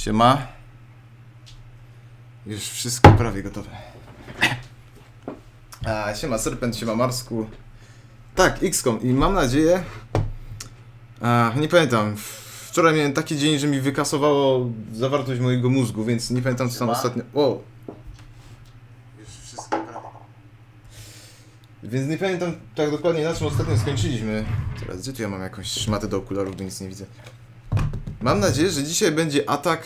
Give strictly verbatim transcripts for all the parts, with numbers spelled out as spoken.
Siema. Już wszystko prawie gotowe. A, siema Serpent, siema Marsku. Tak, X COM i mam nadzieję... A, nie pamiętam. Wczoraj miałem taki dzień, że mi wykasowało zawartość mojego mózgu, więc nie pamiętam co tam siema. Ostatnio... O! Już wszystko prawie. Więc nie pamiętam tak dokładnie na czym ostatnio skończyliśmy. Teraz gdzie tu ja mam jakąś szmatę do okularów, bo nic nie widzę. Mam nadzieję, że dzisiaj będzie atak...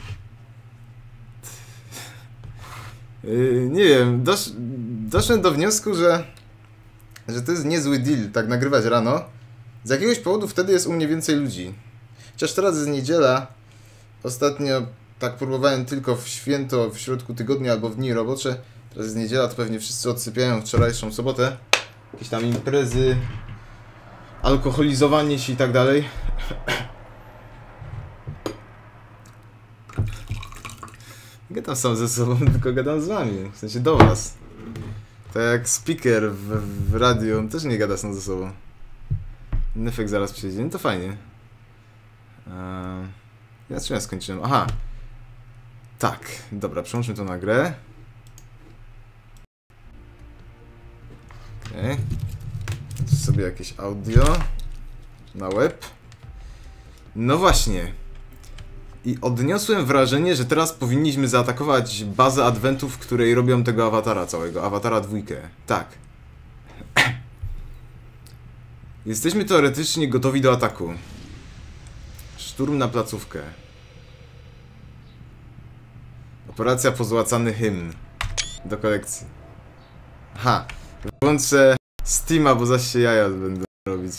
Yy, nie wiem, dosz, doszedłem do wniosku, że... że to jest niezły deal, tak nagrywać rano. Z jakiegoś powodu wtedy jest u mnie więcej ludzi. Chociaż teraz jest niedziela. Ostatnio tak próbowałem tylko w święto, w środku tygodnia albo w dni robocze. Teraz jest niedziela, to pewnie wszyscy odsypiają wczorajszą sobotę. Jakieś tam imprezy, alkoholizowanie się i tak dalej. Nie gadam sam ze sobą, tylko gadam z wami, w sensie do was. Tak jak speaker w, w radiu, on też nie gada sam ze sobą. Nefek zaraz przyjdzie, no to fajnie. Eee, ja czym ja skończyłem? Aha. Tak, dobra, przełączmy to na grę. Okej. Okay. Sobie jakieś audio na web. No właśnie. I odniosłem wrażenie, że teraz powinniśmy zaatakować bazę adwentów, w której robią tego awatara całego, awatara dwójkę. Tak. Jesteśmy teoretycznie gotowi do ataku. Szturm na placówkę. Operacja Pozłacany hymn. Do kolekcji. Aha. Włączę Steama, bo zaś się jaja będę robić.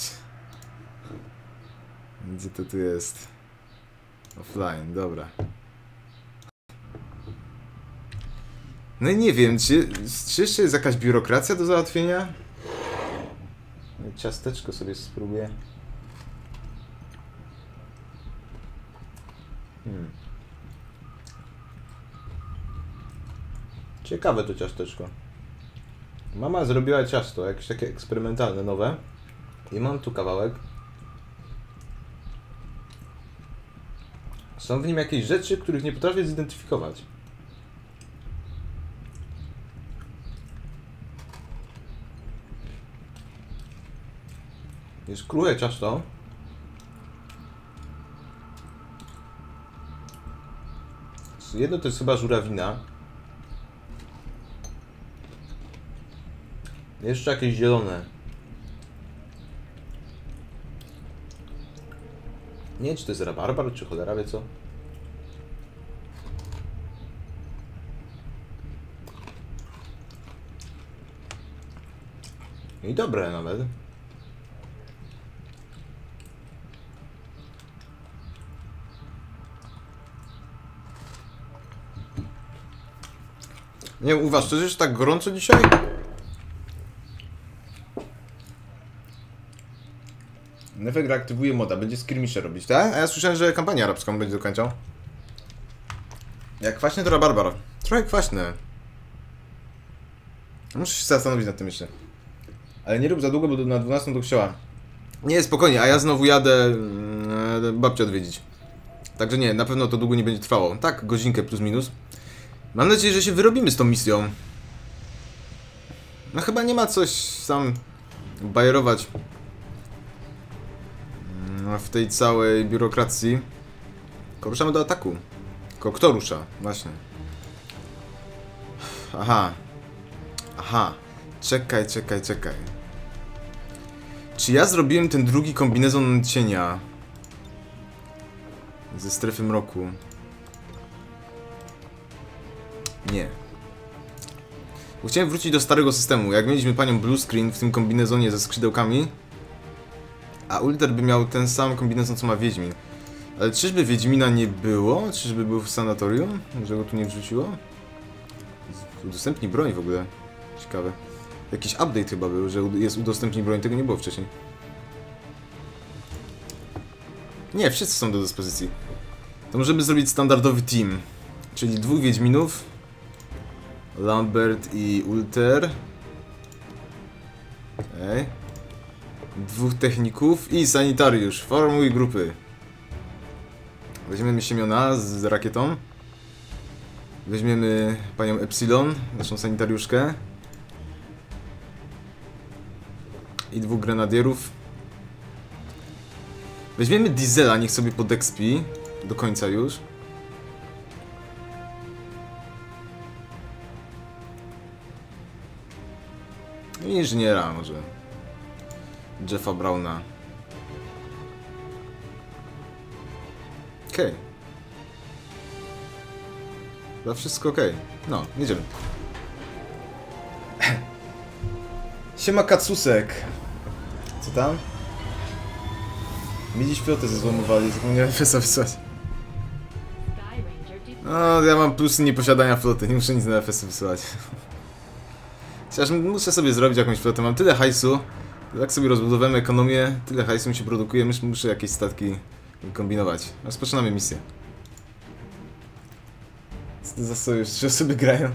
Gdzie to tu jest? Offline, dobra. No i nie wiem, czy, czy jeszcze jest jakaś biurokracja do załatwienia? Ciasteczko sobie spróbuję. Hmm. Ciekawe to ciasteczko. Mama zrobiła ciasto, jakieś takie eksperymentalne, nowe. I mam tu kawałek. Są w nim jakieś rzeczy, których nie potrafię zidentyfikować. Jest kruche ciasto. Jedno to jest chyba żurawina. Jeszcze jakieś zielone. Nie wiem, czy to jest rabarbar, czy cholera wie co. I dobre nawet. Nie wiem, u was, to jest tak gorąco dzisiaj? Nefek reaktywuje moda, będzie skirmisher robić, tak? A ja słyszałem, że kampanię arabską będzie dokończał. Jak kwaśne to rabarbar. Trochę kwaśne. Muszę się zastanowić nad tym jeszcze. Ale nie rób za długo, bo na dwunastą do kościoła. Nie, spokojnie, a ja znowu jadę yy, babcię odwiedzić. Także nie, na pewno to długo nie będzie trwało. Tak, godzinkę plus minus. Mam nadzieję, że się wyrobimy z tą misją. No chyba nie ma coś sam bajerować w tej całej biurokracji. Tylko ruszamy do ataku. Tylko kto rusza? Właśnie. Aha. Aha. Czekaj, czekaj, czekaj. Czy ja zrobiłem ten drugi kombinezon cienia? Ze strefy mroku. Nie. Bo chciałem wrócić do starego systemu. Jak mieliśmy panią Blue Screen w tym kombinezonie ze skrzydełkami, a Ulter by miał ten sam kombinezon, co ma Wiedźmin. Ale czyżby Wiedźmina nie było? Czyżby był w sanatorium? Może go tu nie wrzuciło? Udostępnij broń w ogóle. Ciekawe. Jakiś update chyba był, że jest udostępnij broń. Tego nie było wcześniej. Nie, wszyscy są do dyspozycji. To możemy zrobić standardowy team. Czyli dwóch Wiedźminów. Lambert i Ulter. Okej. Dwóch techników i sanitariusz. Formuj grupy. Weźmiemy Siemiona z, z rakietą. Weźmiemy panią Epsilon, naszą sanitariuszkę. I dwóch grenadierów. Weźmiemy Diesela, niech sobie podexpi do końca już. I inżyniera może. Jeffa Browna. Okej. Okay. Chyba wszystko okej. Okay. No, jedziemy. Siema Katsusek. Co tam? Mi dziś flotę zezłamowali, zapomniałem F S a wysłać. No, ja mam plusy nieposiadania floty, nie muszę nic na F S a wysłać. Chociaż muszę sobie zrobić jakąś flotę, mam tyle hajsu. Jak sobie rozbudowałem ekonomię, tyle hajsu mi się produkuje, muszę jakieś statki kombinować. Rozpoczynamy misję. Co to za sojusz? Trzy osoby grają?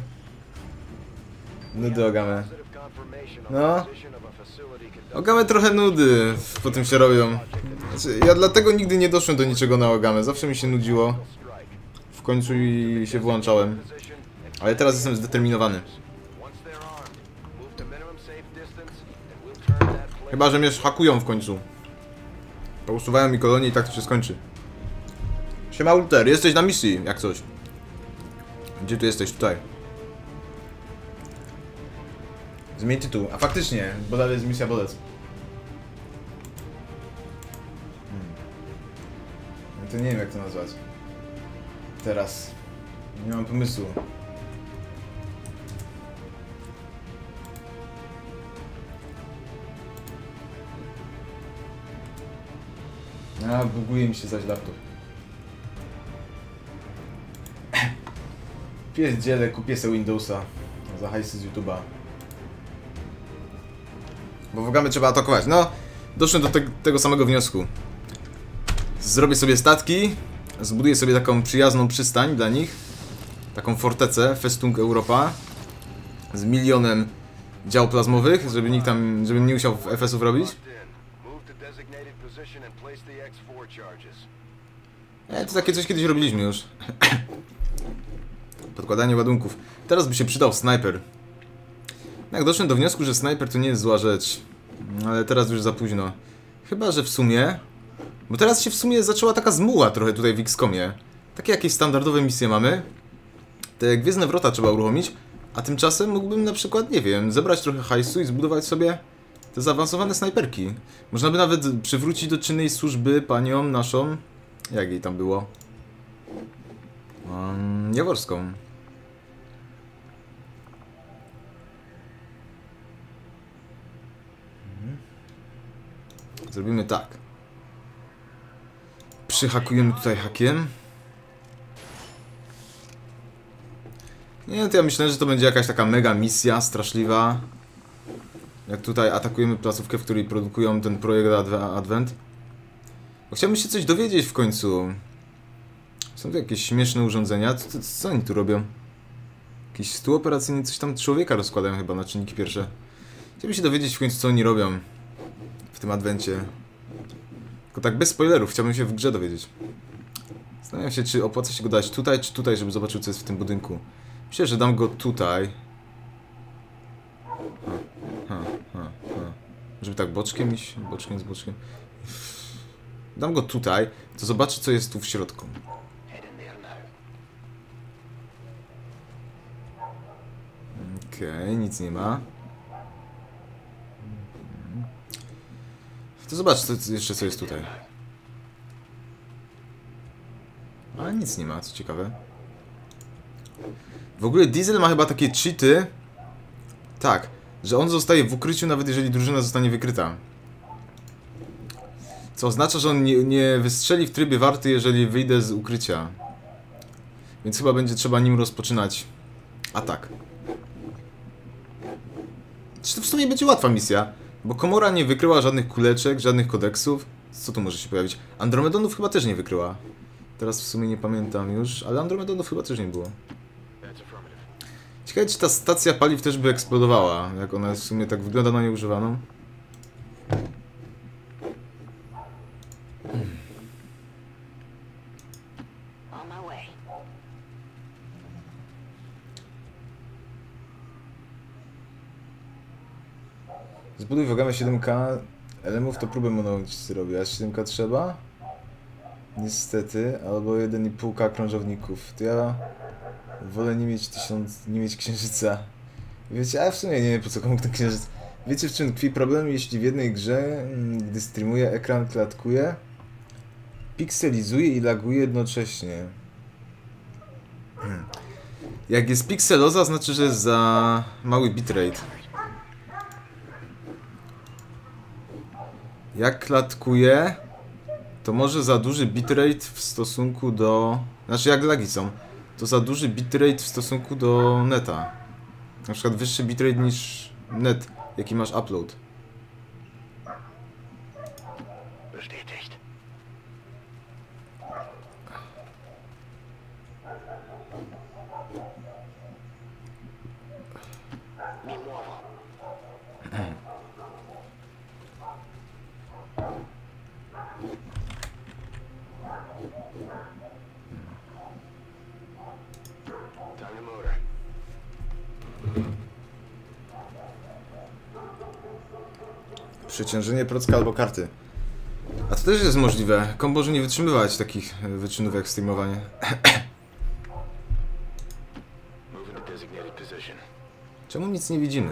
Nudy Ogame. No. Ogame trochę nudy po tym się robią. Znaczy, ja dlatego nigdy nie doszłem do niczego na Ogame. Zawsze mi się nudziło. W końcu i się włączałem. Ale teraz jestem zdeterminowany. Chyba że mnie hakują w końcu. To usuwają mi kolonię i tak to się skończy. Siema Ulter, jesteś na misji, jak coś. Gdzie tu jesteś? Tutaj. Zmień tytuł. A faktycznie, bo dalej jest misja Bolec. Hmm. No to nie wiem jak to nazwać. Teraz. Nie mam pomysłu. A, buguje mi się zaś laptop. Pierdzielę, kupię sobie Windowsa za hajsy z YouTube'a. Bo w Ogamy trzeba atakować. No, doszłem do te tego samego wniosku. Zrobię sobie statki, zbuduję sobie taką przyjazną przystań dla nich. Taką fortecę, Festung Europa. Z milionem dział plazmowych, żeby nikt tam, żebym nie musiał F S ów robić. E, to takie coś kiedyś robiliśmy już. Podkładanie ładunków. Teraz by się przydał snajper. Jak doszłem do wniosku, że snajper to nie jest zła rzecz. Ale teraz już za późno. Chyba, że w sumie... Bo teraz się w sumie zaczęła taka zmuła trochę tutaj w X COMie. Takie jakieś standardowe misje mamy. Te Gwiezdne Wrota trzeba uruchomić. A tymczasem mógłbym na przykład, nie wiem, zebrać trochę hajsu i zbudować sobie te zaawansowane snajperki. Można by nawet przywrócić do czynnej służby panią naszą... Jak jej tam było? Um, Jaworską. Zrobimy tak. Przyhakujemy tutaj hakiem. Nie, to ja myślę, że to będzie jakaś taka mega misja straszliwa. Jak tutaj atakujemy placówkę, w której produkują ten projekt Advent. Bo chciałbym się coś dowiedzieć w końcu. Są tu jakieś śmieszne urządzenia. Co, co, co oni tu robią? Jakiś stół operacyjny, coś tam człowieka rozkładają chyba na czynniki pierwsze. Chciałbym się dowiedzieć w końcu, co oni robią w tym Adwencie. Tylko tak bez spoilerów, chciałbym się w grze dowiedzieć. Zastanawiam się, czy opłaca się go dać tutaj, czy tutaj, żeby zobaczył, co jest w tym budynku. Myślę, że dam go tutaj. Ha, ha, ha, ha. Żeby tak boczkiem iść, boczkiem z boczkiem. Dam go tutaj, to zobaczy, co jest tu w środku. Okej, okay, nic nie ma. To zobacz, co, jeszcze co jest tutaj. Ale nic nie ma, co ciekawe. W ogóle Diesel ma chyba takie cheaty. Tak, że on zostaje w ukryciu, nawet jeżeli drużyna zostanie wykryta. Co oznacza, że on nie, nie wystrzeli w trybie warty, jeżeli wyjdę z ukrycia. Więc chyba będzie trzeba nim rozpoczynać atak. Czy to w sumie będzie łatwa misja? Bo Komora nie wykryła żadnych kuleczek, żadnych kodeksów. Co tu może się pojawić? Andromedonów chyba też nie wykryła. Teraz w sumie nie pamiętam już, ale Andromedonów chyba też nie było. Ciekawe, czy ta stacja paliw też by eksplodowała, jak ona w sumie tak wygląda na nieużywaną. Hmm. on my way. Zbuduj w gamę siedem K elemów, to próbę monolicy robię, a siedem K trzeba? Niestety, albo jeden i pół K krążowników. To ja wolę nie mieć tysiąc, nie mieć księżyca. Wiecie, a w sumie nie wiem po co komu ten księżyc. Wiecie w czym tkwi problem, jeśli w jednej grze, gdy streamuję, ekran klatkuje, pikselizuje i laguje jednocześnie. Hmm. Jak jest pikseloza, znaczy, że jest za mały bitrate. Jak klatkuje, to może za duży bitrate w stosunku do... Znaczy jak lagi są, to za duży bitrate w stosunku do neta. Na przykład wyższy bitrate niż net, jaki masz upload. Bestätigt. Mi muovo. Time to motor. Przeciążenie procka albo karty. A to też jest możliwe. Kombo może nie wytrzymywać takich wyczynów jak streamowanie. Moving to designated position. Czemu nic nie widzimy?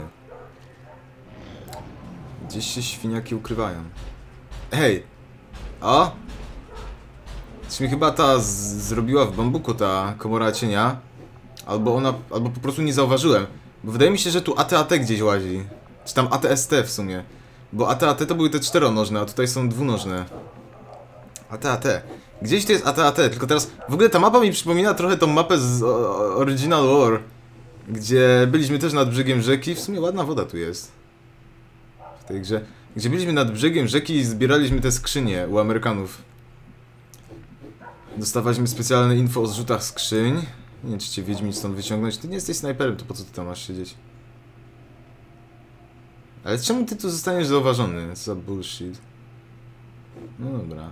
Gdzieś się świniaki ukrywają. Hej! O! Coś mi chyba ta z zrobiła w bambuku ta komora cienia. Albo ona, albo po prostu nie zauważyłem. Bo wydaje mi się, że tu A T A T gdzieś łazi. Czy tam A T S T w sumie. Bo A T A T to były te czteronożne, a tutaj są dwunożne. A T A T. Gdzieś to jest A T A T, tylko teraz... W ogóle ta mapa mi przypomina trochę tą mapę z o, Original War. Gdzie byliśmy też nad brzegiem rzeki. W sumie ładna woda tu jest. W tej grze. Gdzie byliśmy nad brzegiem rzeki i zbieraliśmy te skrzynie u Amerykanów. Dostawaliśmy specjalne info o zrzutach skrzyń. Nie wiem, czy cię Wiedźmin stąd wyciągnąć. Ty nie jesteś snajperem, to po co ty tam masz siedzieć? Ale czemu ty tu zostaniesz zauważony? Co za bullshit. No dobra.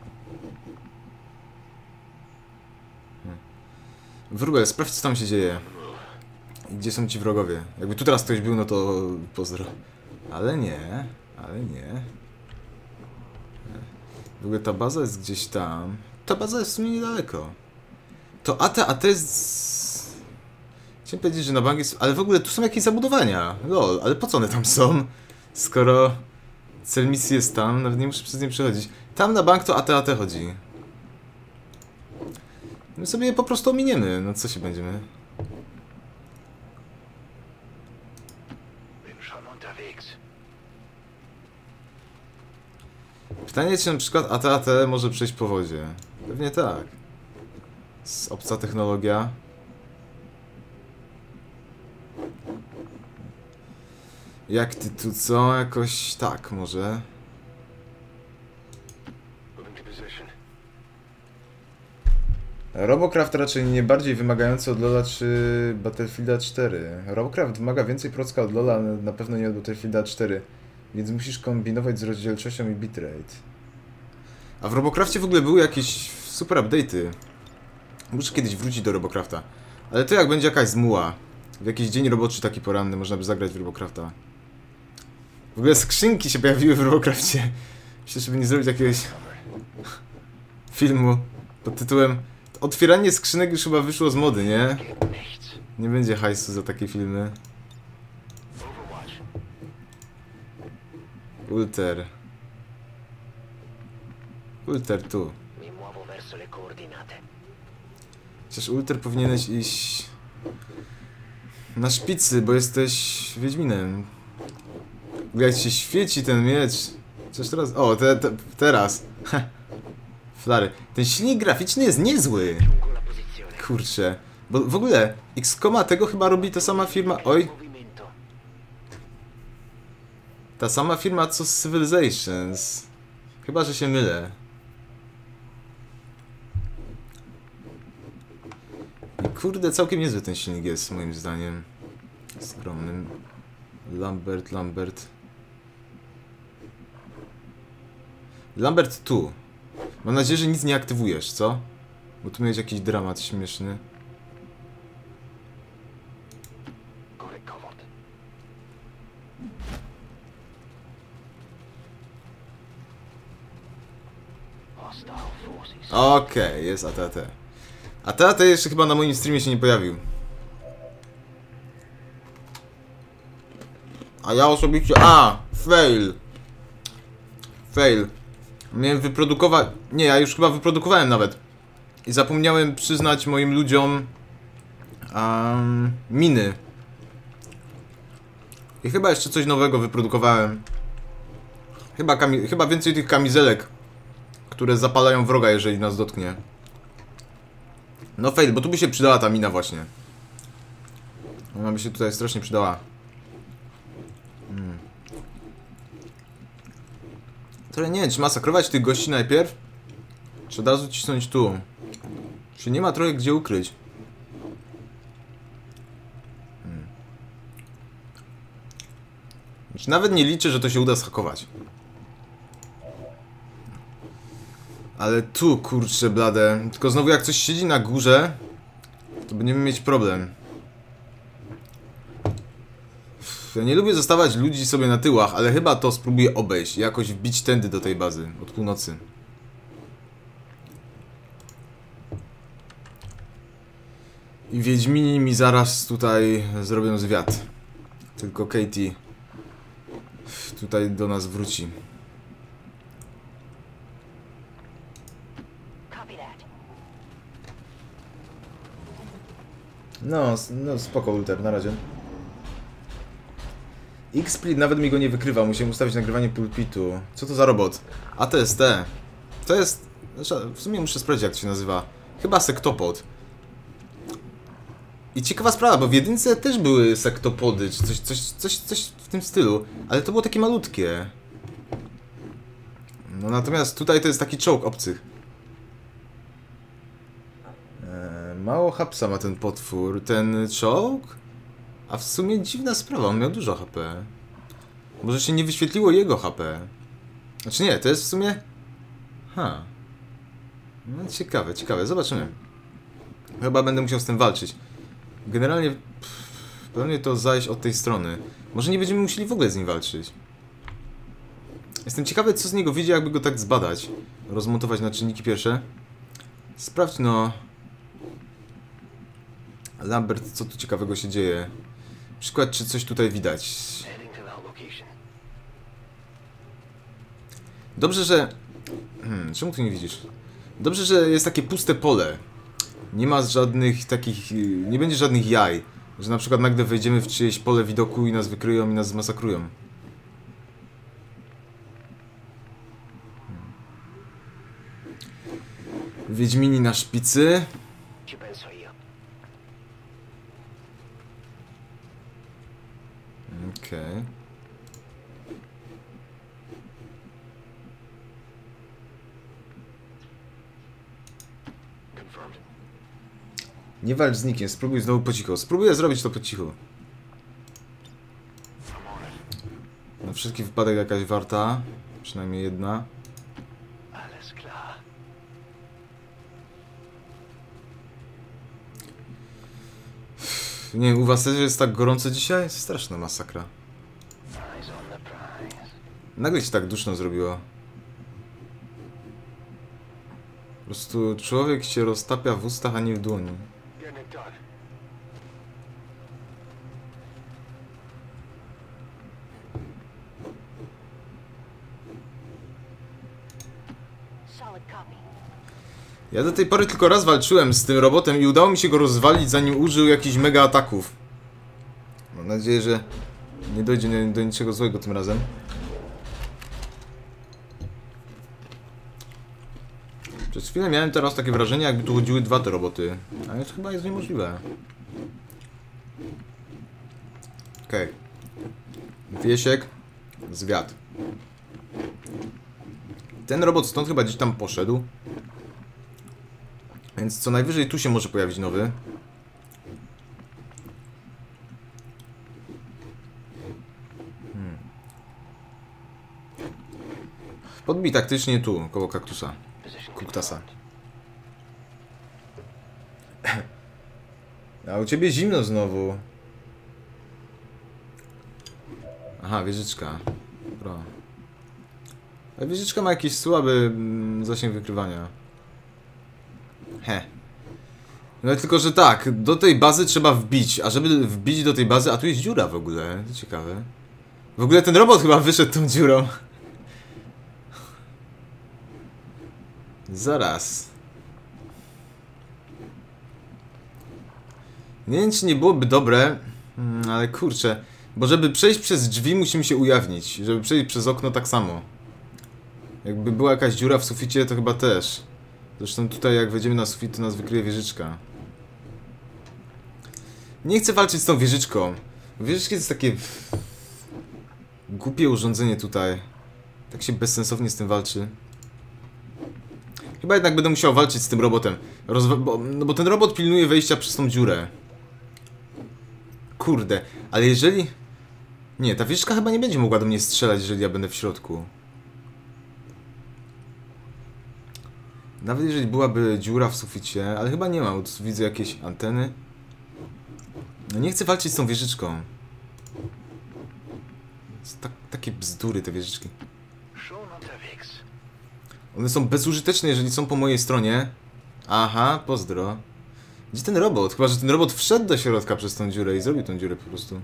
Wróbel, sprawdź co tam się dzieje. I gdzie są ci wrogowie? Jakby tu teraz ktoś był, no to pozdro. Ale nie, ale nie. W ogóle ta baza jest gdzieś tam. Ta baza jest w sumie niedaleko. To A T A T jest... Chciałem powiedzieć, że na bank jest... Ale w ogóle tu są jakieś zabudowania. Lol, ale po co one tam są? Skoro cel misji jest tam, nawet nie muszę przez nie przechodzić. Tam na bank to A T A T chodzi. My sobie je po prostu ominiemy. No co się będziemy? Bin schon unterwegs. Pytanie, czy na przykład A T A T może przejść po wodzie? Pewnie tak. Z obca technologia. Jak ty tu co? Jakoś tak może. Moving to position. Robocraft raczej nie bardziej wymagający od Lola czy Battlefielda cztery. Robocraft wymaga więcej procka od Lola, ale na pewno nie od Battlefielda cztery. Więc musisz kombinować z rozdzielczością i bitrate. A w Robocrafcie w ogóle były jakieś super update'y. Muszę kiedyś wrócić do Robocrafta. Ale to jak będzie jakaś zmuła. W jakiś dzień roboczy taki poranny można by zagrać w Robocrafta. W ogóle skrzynki się pojawiły w Robocrafcie. Myślę, żeby nie zrobić jakiegoś filmu pod tytułem otwieranie skrzynek już chyba wyszło z mody, nie? Nie będzie hajsu za takie filmy. Ulter. Ulter tu. Mi muovo verso le coordinate. Chociaż Ulter powinieneś iść na szpicy, bo jesteś Wiedźminem. Jak ci się świeci ten miecz. Coś teraz... O, te, te, teraz. Flary. Ten silnik graficzny jest niezły. Giungo la posizione. Kurczę. Bo w ogóle X COM tego chyba robi ta sama firma... Oj. Movimento. Ta sama firma co z Civilizations. Chyba, że się mylę. I kurde, całkiem niezły ten silnik jest, moim zdaniem. Skromnym. Lambert, Lambert. Lambert tu. Mam nadzieję, że nic nie aktywujesz, co? Bo tu miałeś jakiś dramat śmieszny. Got it covered. Hostile forces. Okej, okay, jest A T A T. A T A T jeszcze chyba na moim streamie się nie pojawił. A ja osobiście... A! Fail! Fail. Miałem wyprodukować... Nie, ja już chyba wyprodukowałem nawet. I zapomniałem przyznać moim ludziom... Um, miny. I chyba jeszcze coś nowego wyprodukowałem. Chyba, kami... chyba więcej tych kamizelek, które zapalają wroga, jeżeli nas dotknie. No fail, bo tu by się przydała ta mina właśnie. Ona by się tutaj strasznie przydała. Hmm. Trochę nie wiem, czy masakrować tych gości najpierw? Czy od razu cisnąć tu? Czy nie ma trochę gdzie ukryć? Hmm. Znaczy, nawet nie liczę, że to się uda schakować. Ale tu, kurczę blade. Tylko znowu jak coś siedzi na górze, to będziemy mieć problem. Ja nie lubię zostawiać ludzi sobie na tyłach, ale chyba to spróbuję obejść. Jakoś wbić tędy do tej bazy. Od północy. I Wiedźmini mi zaraz tutaj zrobią zwiat. Tylko Katie tutaj do nas wróci. No, no spoko Luther, na razie. X-Split nawet mi go nie wykrywa, musiałem ustawić nagrywanie pulpitu. Co to za robot? A T S T. To jest... Znaczy, w sumie muszę sprawdzić jak to się nazywa. Chyba sektopod. I ciekawa sprawa, bo w jedynce też były sektopody, czy coś, coś, coś, coś w tym stylu. Ale to było takie malutkie. No natomiast tutaj to jest taki czołg obcych. Eee, mało hapsa ma ten potwór. Ten czołg? A w sumie dziwna sprawa, on miał dużo H P. Może się nie wyświetliło jego H P. Znaczy nie, to jest w sumie... Ha. No ciekawe, ciekawe, zobaczymy. Chyba będę musiał z tym walczyć. Generalnie... Pff, pewnie to zajść od tej strony. Może nie będziemy musieli w ogóle z nim walczyć. Jestem ciekawy, co z niego wyjdzie, jakby go tak zbadać. Rozmontować na czynniki pierwsze. Sprawdź no... Lambert, co tu ciekawego się dzieje? Przykład, czy coś tutaj widać. Dobrze, że... Hmm, czemu tu nie widzisz? Dobrze, że jest takie puste pole. Nie ma żadnych takich... Nie będzie żadnych jaj. Że na przykład nagle wejdziemy w czyjeś pole widoku i nas wykryją i nas zmasakrują. Hmm. Wiedźmini na szpicy. Okej. Okay. Nie walcz z nikim, spróbuj znowu po cichu. Spróbuję zrobić to po cichu. Na wszelki wypadek jakaś warta. Przynajmniej jedna. Nie wiem, u was też jest tak gorąco dzisiaj? Jest straszna masakra. Nagle się tak duszno zrobiło. Po prostu człowiek się roztapia w ustach, a nie w dłoni. Ja do tej pory tylko raz walczyłem z tym robotem i udało mi się go rozwalić, zanim użył jakichś mega ataków. Mam nadzieję, że nie dojdzie do niczego złego tym razem. Przez chwilę miałem teraz takie wrażenie, jakby tu chodziły dwa te roboty. Ale to chyba jest niemożliwe. Okej. Okay. Wiesiek. Zwiat. Ten robot stąd chyba gdzieś tam poszedł. Więc co najwyżej tu się może pojawić nowy. Hmm. Podbij taktycznie tu, koło kaktusa. Kuktasa. A u ciebie zimno znowu. Aha, wieżyczka. Dobra. A wieżyczka ma jakiś słaby mm, zasięg wykrywania. He. No tylko, że tak, do tej bazy trzeba wbić, a żeby wbić do tej bazy, a tu jest dziura w ogóle, to ciekawe. W ogóle ten robot chyba wyszedł tą dziurą. Zaraz. Nie wiem, czy nie byłoby dobre, ale kurczę. Bo żeby przejść przez drzwi musimy się ujawnić, żeby przejść przez okno tak samo. Jakby była jakaś dziura w suficie, to chyba też. Zresztą tutaj jak wejdziemy na sufit, to nas wykryje wieżyczka. Nie chcę walczyć z tą wieżyczką. Wieżyczki to jest takie... głupie urządzenie tutaj. Tak się bezsensownie z tym walczy. Chyba jednak będę musiał walczyć z tym robotem. Rozwa bo, no bo ten robot pilnuje wejścia przez tą dziurę. Kurde, ale jeżeli... Nie, ta wieżyczka chyba nie będzie mogła do mnie strzelać, jeżeli ja będę w środku. Nawet jeżeli byłaby dziura w suficie, ale chyba nie ma, bo tu widzę jakieś anteny. No nie chcę walczyć z tą wieżyczką. Tak, takie bzdury te wieżyczki. One są bezużyteczne, jeżeli są po mojej stronie. Aha, pozdro. Gdzie ten robot? Chyba, że ten robot wszedł do środka przez tą dziurę i zrobił tą dziurę po prostu.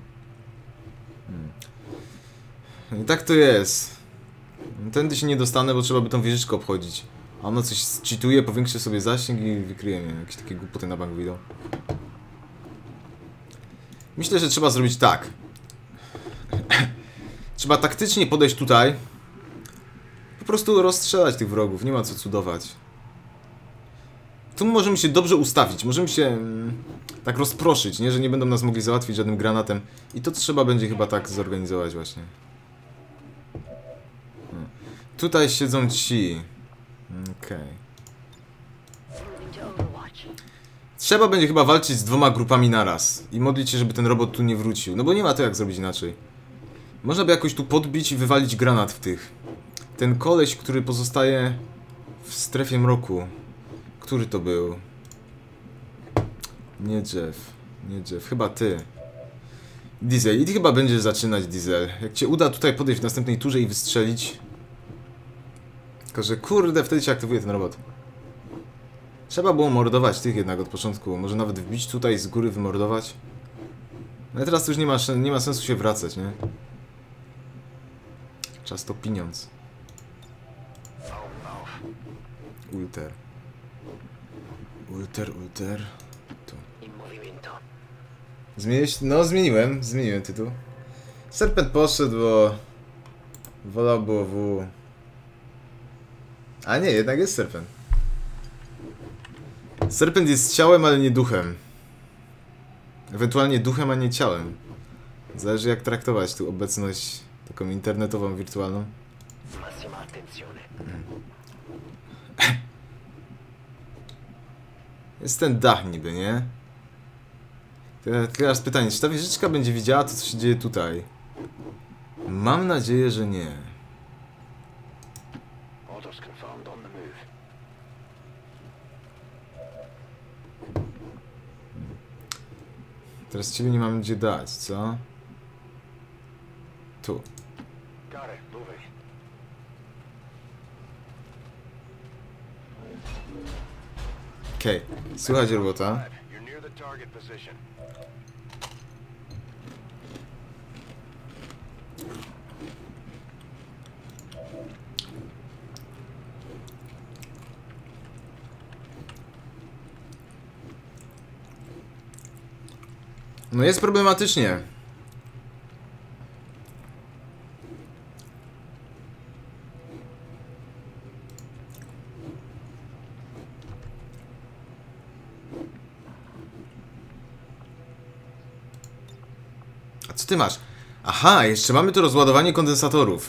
Hmm. I tak to jest. Tędy się nie dostanę, bo trzeba by tą wieżyczkę obchodzić. A ona coś cheatuje, powiększy sobie zasięg i wykryje mnie. Jakieś takie głupoty na bank wyjdą. Myślę, że trzeba zrobić tak. Trzeba taktycznie podejść tutaj. Po prostu rozstrzelać tych wrogów, nie ma co cudować. Tu możemy się dobrze ustawić, możemy się mm, tak rozproszyć, nie? Że nie będą nas mogli załatwić żadnym granatem. I to trzeba będzie chyba tak zorganizować właśnie. Hmm. Tutaj siedzą ci. Okej. Okay. Trzeba będzie chyba walczyć z dwoma grupami naraz. I modlić się, żeby ten robot tu nie wrócił. No bo nie ma to jak zrobić inaczej. Można by jakoś tu podbić i wywalić granat w tych. Ten koleś, który pozostaje w strefie mroku. Który to był? Nie Jeff. Nie Jeff. Chyba ty. Diesel. I ty chyba będziesz zaczynać, Diesel. Jak cię uda tutaj podejść w następnej turze i wystrzelić. Tylko, że kurde, wtedy się aktywuje ten robot. Trzeba było mordować tych jednak od początku. Może nawet wbić tutaj z góry, wymordować. No ale teraz to już nie ma, nie ma sensu się wracać, nie? Czas to pieniądz. Ulter. Ulter, ulter. Tu. Zmieniłeś? No, zmieniłem. Zmieniłem tytuł. Serpent poszedł, bo... wolał było W. A nie, jednak jest Serpent. Serpent jest ciałem, ale nie duchem. Ewentualnie duchem, a nie ciałem. Zależy jak traktować tu obecność taką internetową, wirtualną. Jest ten dach niby, nie? Teraz pytanie, czy ta wieżyczka będzie widziała to, co się dzieje tutaj? Mam nadzieję, że nie. Teraz ciebie nie mamy gdzie dać, co? Tu. Okej, okay. Słuchaj robota. No jest problematycznie. A co ty masz? Aha, jeszcze mamy tu rozładowanie kondensatorów.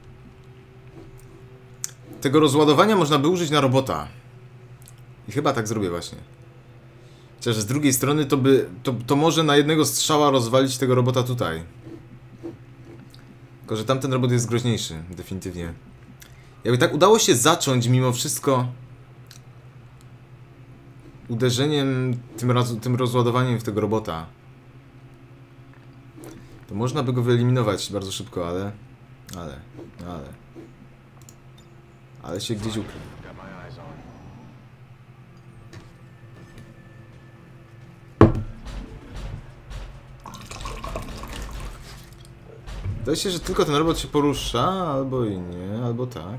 Tego rozładowania można by użyć na robota. I chyba tak zrobię właśnie. Chociaż z drugiej strony to by... To, to może na jednego strzała rozwalić tego robota tutaj. Tylko, że tamten robot jest groźniejszy, definitywnie. Jakby tak udało się zacząć mimo wszystko... uderzeniem, tym, raz, tym rozładowaniem w tego robota. To można by go wyeliminować bardzo szybko, ale... Ale... Ale... Ale się gdzieś ukrył. Got my eyes on. Wydaje się, że tylko ten robot się porusza, albo i nie, albo tak.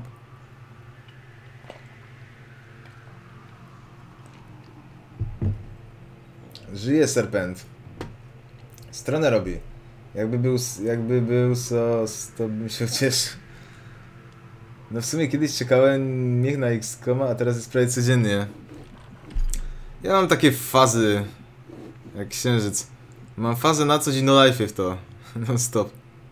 Żyje serpent. Stronę robi. Jakby był, jakby był sos, to bym się ucieszył. No w sumie kiedyś czekałem niech na X koma, a teraz jest prawie codziennie. Ja mam takie fazy, jak księżyc. Mam fazę na co dzień no life w to. Non stop.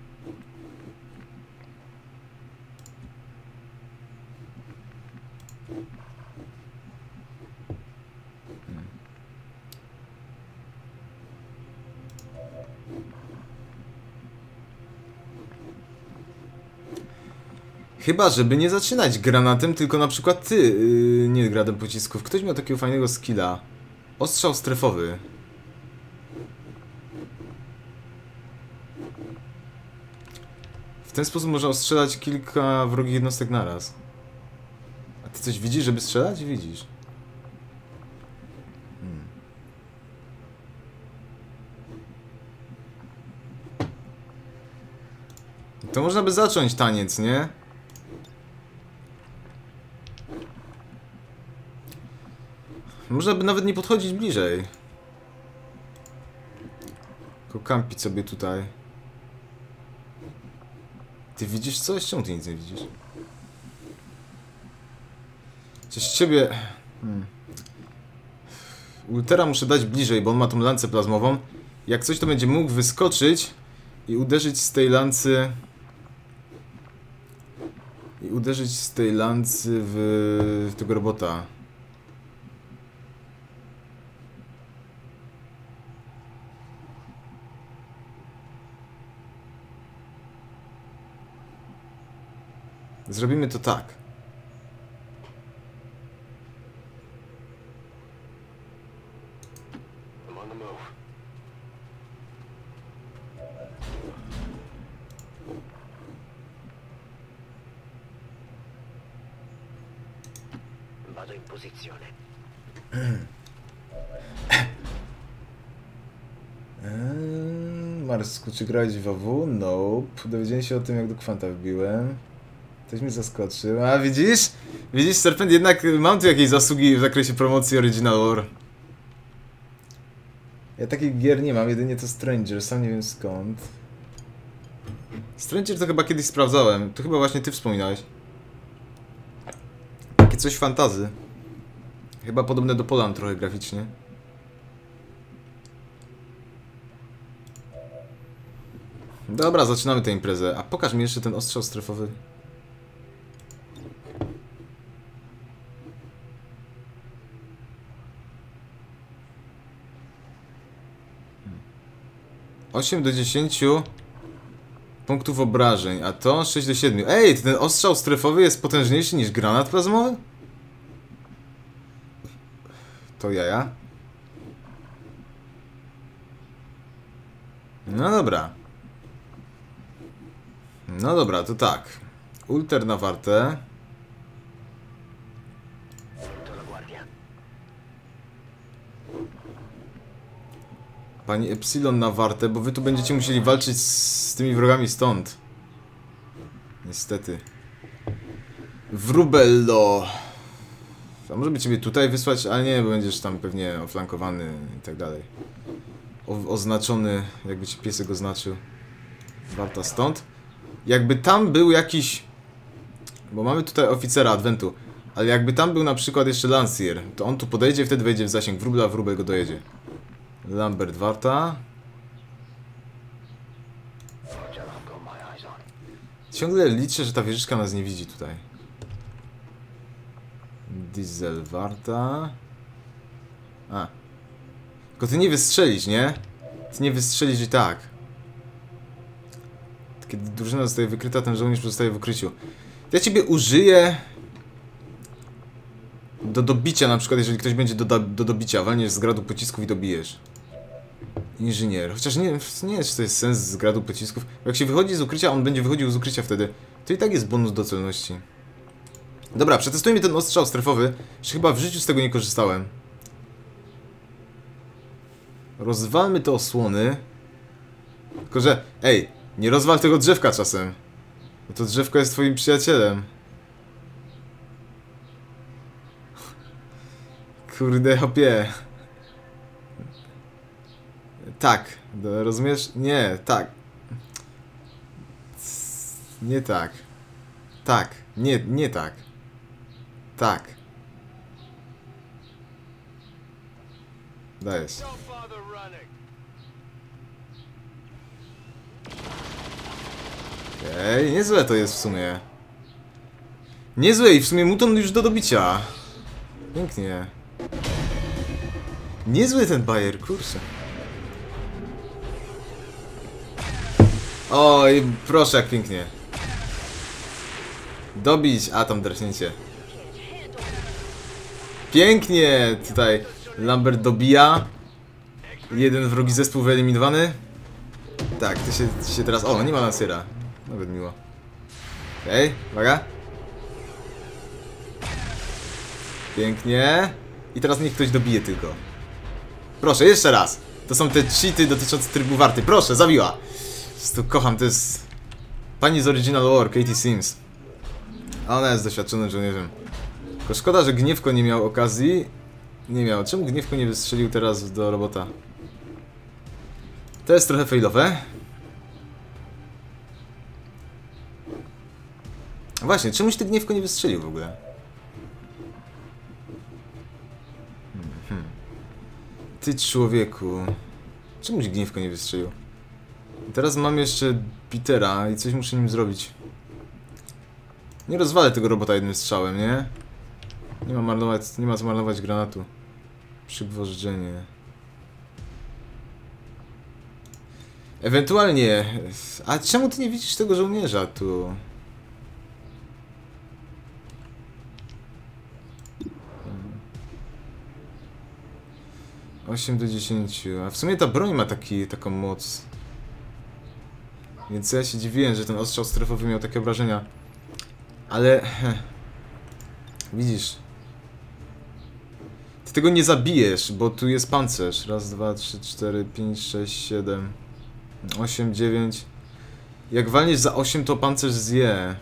Chyba, żeby nie zaczynać granatem, tylko na przykład ty, yy, nie gradem pocisków. Ktoś miał takiego fajnego skilla. Ostrzał strefowy. W ten sposób można ostrzelać kilka wrogich jednostek naraz. A ty coś widzisz, żeby strzelać? Widzisz. Hmm. To można by zacząć taniec, nie? Można by nawet nie podchodzić bliżej. Tylko kampić sobie tutaj. Ty widzisz coś? Czemu ty nic nie widzisz? Coś ciebie... Hmm. Ultera muszę dać bliżej, bo on ma tą lancę plazmową. Jak coś, to będzie mógł wyskoczyć i uderzyć z tej lancy... I uderzyć z tej lancy w, w tego robota. Zrobimy to tak. I'm on the move. Vado in posizione. Eee, Marsku, czy grałeś w A W? Nope. Dowiedziałem się o tym, jak do kwanta wbiłem. Ktoś mnie zaskoczył. A widzisz? Widzisz, Serpent, jednak mam tu jakieś zasługi w zakresie promocji Original War. Ja takich gier nie mam, jedynie to Stranger, sam nie wiem skąd. Stranger to chyba kiedyś sprawdzałem, to chyba właśnie ty wspominałeś. Takie coś fantazy. Chyba podobne do Polan trochę graficznie. Dobra, zaczynamy tę imprezę. A pokaż mi jeszcze ten ostrzał strefowy. osiem do dziesięciu punktów obrażeń, a to sześć do siedmiu. Ej, ten ostrzał strefowy jest potężniejszy niż granat plazmowy? To jaja. No dobra. No dobra, to tak. Ulter na wartę. To la guardia. Pani Epsilon na wartę, bo wy tu będziecie musieli walczyć z tymi wrogami stąd. Niestety. Wróbello. A może by ciebie tutaj wysłać? Ale nie, bo będziesz tam pewnie oflankowany i tak dalej. O, oznaczony, jakby ci piesek oznaczył. Warta stąd. Jakby tam był jakiś... Bo mamy tutaj oficera Adwentu. Ale jakby tam był na przykład jeszcze Lancier, to on tu podejdzie, wtedy wejdzie w zasięg wróbla, a wróbel go dojedzie. Lambert warta. Roger, I've got my eyes on. Ciągle liczę, że ta wieżyczka nas nie widzi tutaj. Diesel warta. A. Tylko ty nie wystrzelisz, nie? Ty nie wystrzelisz i tak. Kiedy drużyna zostaje wykryta, ten żołnierz pozostaje w ukryciu. Ja ciebie użyję. do dobicia, na przykład jeżeli ktoś będzie do, do, do dobicia, walniesz z gradu pocisków i dobijesz. Inżynier. Chociaż nie, nie wiem, czy to jest sens z gradu pocisków. Bo jak się wychodzi z ukrycia, on będzie wychodził z ukrycia wtedy. To i tak jest bonus do celności. Dobra, przetestujmy ten ostrzał strefowy. Jeszcze chyba w życiu z tego nie korzystałem. Rozwalmy te osłony. Tylko że, ej, nie rozwal tego drzewka czasem. Bo to drzewko jest twoim przyjacielem. Kurde, hopie. Tak, rozumiesz? Nie, tak. Nie tak. Tak, nie, nie tak. Tak. Dajesz. Okej, okay, niezłe to jest w sumie. Niezłe i w sumie muton już do dobicia. Pięknie. Niezły ten bajer, kurczę. Oj, proszę, jak pięknie. Dobić, a tam draśnięcie. Pięknie! Tutaj Lambert dobija. Jeden wrogi zespół wyeliminowany. Tak, ty się, ty się teraz... O, nie ma lansera. Nawet miło. Okej, okay, uwaga. Pięknie. I teraz niech ktoś dobije tylko. Proszę, jeszcze raz. To są te cheaty dotyczące trybu warty. Proszę, zabiła. To kocham, to jest... Pani z Original War, Katie Sims. A ona jest doświadczonym żołnierzem. Tylko szkoda, że Gniewko nie miał okazji. Nie miał. Czemu Gniewko nie wystrzelił teraz do robota? To jest trochę failowe. Właśnie, czemuś ty Gniewko nie wystrzelił w ogóle? Hmm. Ty człowieku. Czemuś Gniewko nie wystrzelił? Teraz mam jeszcze Petera i coś muszę nim zrobić. Nie rozwalę tego robota jednym strzałem, nie? Nie ma marnować, nie ma co marnować granatu. Przygwożdżenie. Ewentualnie... A czemu ty nie widzisz tego żołnierza tu? osiem do dziesięciu. A w sumie ta broń ma taki, taką moc. Więc ja się dziwiłem, że ten ostrzał strefowy miał takie obrażenia. Ale... Widzisz. Ty tego nie zabijesz, bo tu jest pancerz. Raz, dwa, trzy, cztery, pięć, sześć, siedem, osiem, dziewięć. Jak walniesz za osiem, to pancerz zje.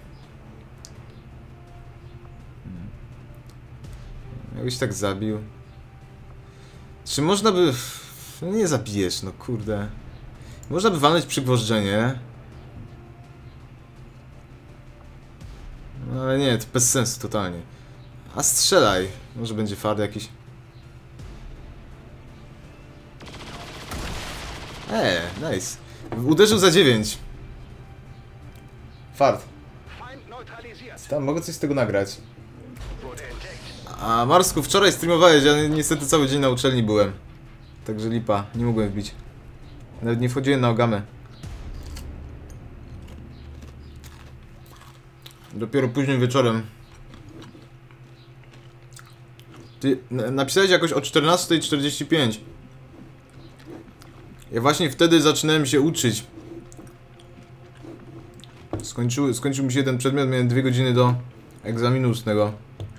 Jakbyś tak zabił. Czy można by... No nie zabijesz, no kurde. Można by walnąć przygwożdżenie. No ale nie, to bez sensu totalnie. A strzelaj. Może będzie fart jakiś. Eee, nice. Uderzył za dziewięć. Fart. Tam mogę coś z tego nagrać. A Marsku, wczoraj streamowałeś, ja niestety cały dzień na uczelni byłem. Także lipa, nie mogłem wbić. Nawet nie wchodziłem na ogamę. Dopiero późnym wieczorem. Ty napisałeś jakoś o czternastej czterdzieści pięć. Ja właśnie wtedy zaczynałem się uczyć. Skończył, skończył mi się ten przedmiot, miałem dwie godziny do egzaminu ustnego.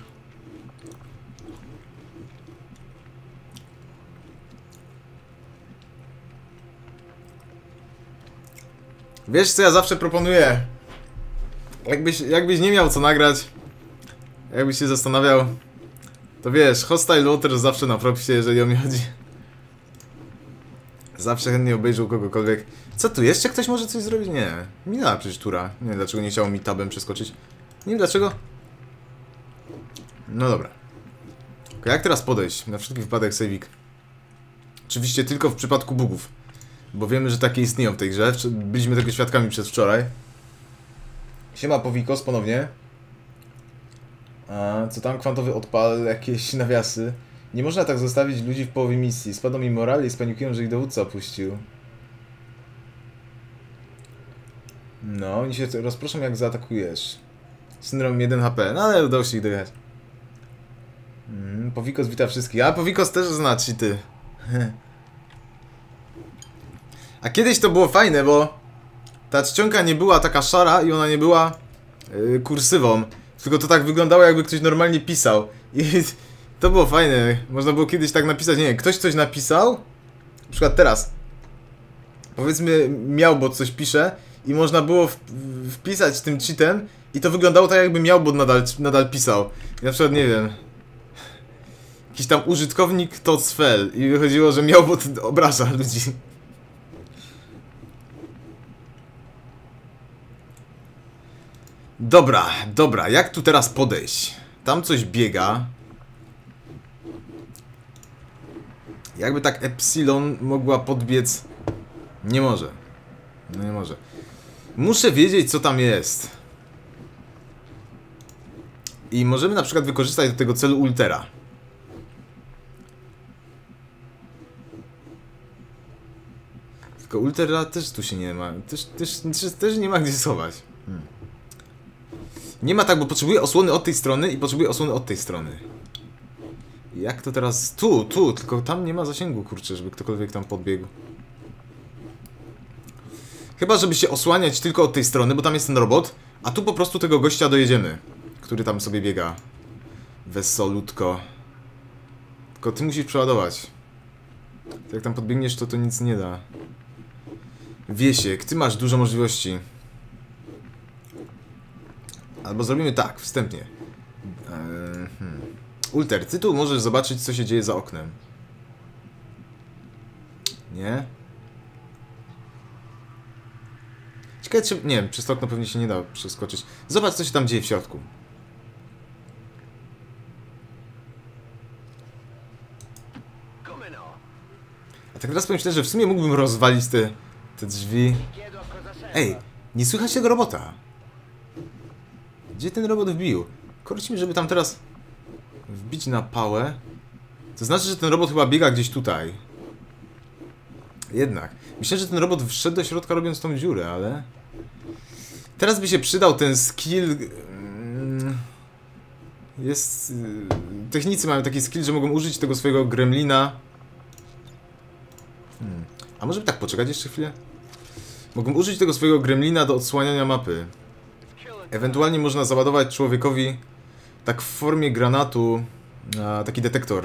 Wiesz co ja zawsze proponuję? Jakbyś, jakbyś nie miał co nagrać, jakbyś się zastanawiał, to wiesz, Hostile Water zawsze na propsie, jeżeli o mnie chodzi. Zawsze chętnie obejrzał kogokolwiek. Co tu, jeszcze ktoś może coś zrobić? Nie, minęła przecież tura. Nie wiem dlaczego nie chciało mi tabem przeskoczyć. Nie wiem dlaczego. No dobra. Okay, jak teraz podejść? Na wszelki wypadek sejwik. Oczywiście tylko w przypadku bugów. Bo wiemy, że takie istnieją w tej grze. Byliśmy tego świadkami przez wczoraj. Siema Powikos ponownie. A co tam kwantowy odpal, jakieś nawiasy. Nie można tak zostawić ludzi w połowie misji. Spadną mi morale i spanikują, że ich dowódca opuścił. No, oni się rozproszą jak zaatakujesz. Syndrom jeden H P, no ale udało się ich dojechać. Mm, Powikos wita wszystkich. A Powikos też zna cheaty. A kiedyś to było fajne, bo ta czcionka nie była taka szara i ona nie była yy, kursywą. Tylko to tak wyglądało, jakby ktoś normalnie pisał. I to było fajne. Można było kiedyś tak napisać, nie wiem, ktoś coś napisał. Na przykład teraz. Powiedzmy, Miałbot coś pisze i można było w, wpisać tym cheatem i to wyglądało tak, jakby Miałbot nadal, nadal pisał. I na przykład, nie wiem, jakiś tam użytkownik Tocfel i wychodziło, że Miałbot obraża ludzi. Dobra, dobra, jak tu teraz podejść? Tam coś biega. Jakby tak Epsilon mogła podbiec... Nie może. No nie może. Muszę wiedzieć, co tam jest. I możemy na przykład wykorzystać do tego celu Ultera. Tylko Ultera też tu się nie ma. Też, też, też, też nie ma gdzie schować. Hmm. Nie ma tak, bo potrzebuję osłony od tej strony i potrzebuję osłony od tej strony. Jak to teraz... Tu, tu, tylko tam nie ma zasięgu, kurczę, żeby ktokolwiek tam podbiegł. Chyba, żeby się osłaniać tylko od tej strony, bo tam jest ten robot, a tu po prostu tego gościa dojedziemy, który tam sobie biega. Wesolutko. Tylko ty musisz przeładować. Jak tam podbiegniesz, to to nic nie da. Wiesiek, ty masz dużo możliwości. Albo zrobimy tak, wstępnie. Eee, hmm. Ulter, ty tu możesz zobaczyć, co się dzieje za oknem. Nie? Ciekawe, czy... Nie wiem, przez to okno pewnie się nie da przeskoczyć. Zobacz, co się tam dzieje w środku. A tak teraz pomyślę, że w sumie mógłbym rozwalić te, te drzwi. Ej, nie słychać tego robota. Gdzie ten robot wbił? Korci mi, żeby tam teraz wbić na pałę. To znaczy, że ten robot chyba biega gdzieś tutaj. Jednak. Myślę, że ten robot wszedł do środka, robiąc tą dziurę, ale... Teraz by się przydał ten skill... Jest... Technicy mają taki skill, że mogą użyć tego swojego gremlina. Hmm. A może by tak poczekać jeszcze chwilę? Mogą użyć tego swojego gremlina do odsłaniania mapy. Ewentualnie można załadować człowiekowi tak w formie granatu a, taki detektor.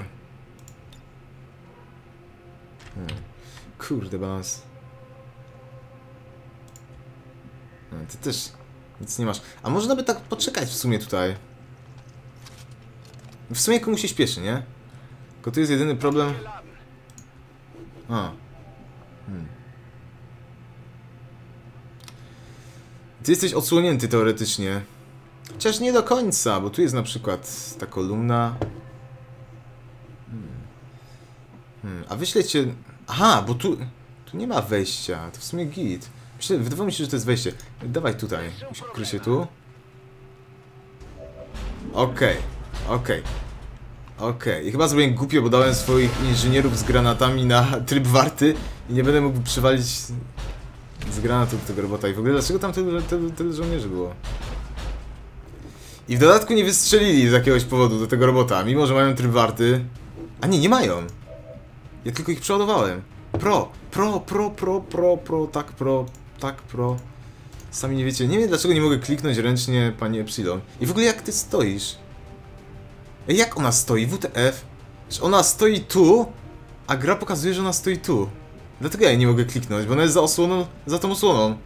Hmm. Kurde, balans. No, ty też nic nie masz. A można by tak poczekać w sumie tutaj. W sumie komuś się śpieszy, nie? Tylko tu jest jedyny problem. A. Hmm. Ty jesteś odsłonięty teoretycznie. Chociaż nie do końca, bo tu jest na przykład ta kolumna. Hmm. Hmm. A wyślecie... Aha, bo tu... Tu nie ma wejścia. To w sumie git. Myślę, wydawało mi się, że to jest wejście. Dawaj tutaj. Ukryj się tu. Okej. Okay. Okej. Okay. Okej. Okay. I chyba zrobiłem głupio, bo dałem swoich inżynierów z granatami na tryb warty i nie będę mógł przywalić z granatu do tego robota. I w ogóle dlaczego tam tyle, tyle, tyle żołnierzy było? I w dodatku nie wystrzelili z jakiegoś powodu do tego robota, mimo że mają tryb warty. A nie, nie mają. Ja tylko ich przeładowałem. Pro, pro, pro, pro, pro, pro, tak pro, tak pro. Sami nie wiecie. Nie wiem, dlaczego nie mogę kliknąć ręcznie, panie Epsilon. I w ogóle jak ty stoisz? Ej, jak ona stoi? W T F? Że ona stoi tu, a gra pokazuje, że ona stoi tu. Dlatego ja jej nie mogę kliknąć, bo ona jest za osłoną, za tą osłoną.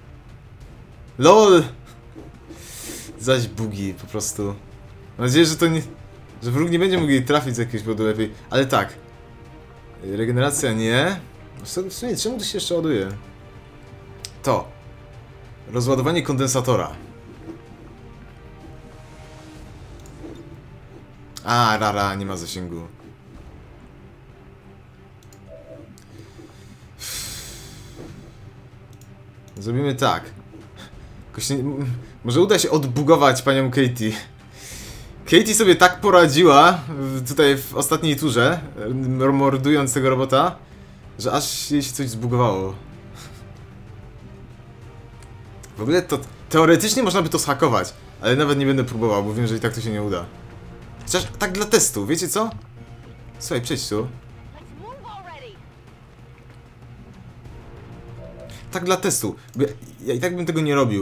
LOL! Zaś bugi po prostu. Mam nadzieję, że to nie... że wróg nie będzie mógł jej trafić z jakiegoś powodu lepiej. Ale tak. Regeneracja nie. W sumie czemu to się jeszcze ładuje? To. Rozładowanie kondensatora. A, rara, nie ma zasięgu. Zrobimy tak. Jakoś nie, może uda się odbugować panią Katie. Katie sobie tak poradziła tutaj w ostatniej turze, mordując tego robota, że aż jej się coś zbugowało. W ogóle to teoretycznie można by to zhakować, ale nawet nie będę próbował, bo wiem, że i tak to się nie uda. Chociaż tak dla testu, wiecie co? Słuchaj, przejdź tu. Tak dla testu. Bo ja, ja i tak bym tego nie robił.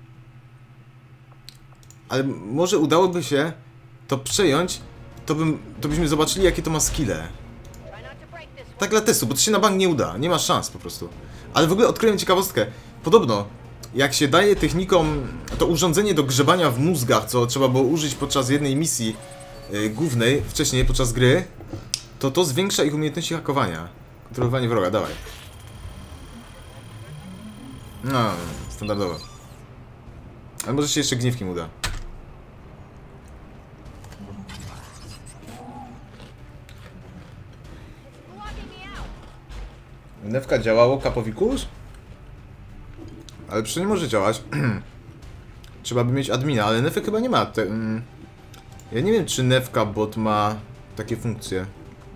Ale może udałoby się to przejąć, to, bym, to byśmy zobaczyli, jakie to ma skille. Tak dla testu, bo to się na bank nie uda. Nie ma szans po prostu. Ale w ogóle odkryłem ciekawostkę. Podobno, jak się daje technikom to urządzenie do grzebania w mózgach, co trzeba było użyć podczas jednej misji yy, głównej, wcześniej podczas gry, to to zwiększa ich umiejętności hakowania. Kontrolowanie wroga, dawaj. No, standardowo. Ale może się jeszcze gniewkiem uda. Nefka działało, Kapowikus? Ale przecież nie może działać. Trzeba by mieć admina, ale Nefek chyba nie ma te, mm, ja nie wiem, czy Nefka bot ma takie funkcje.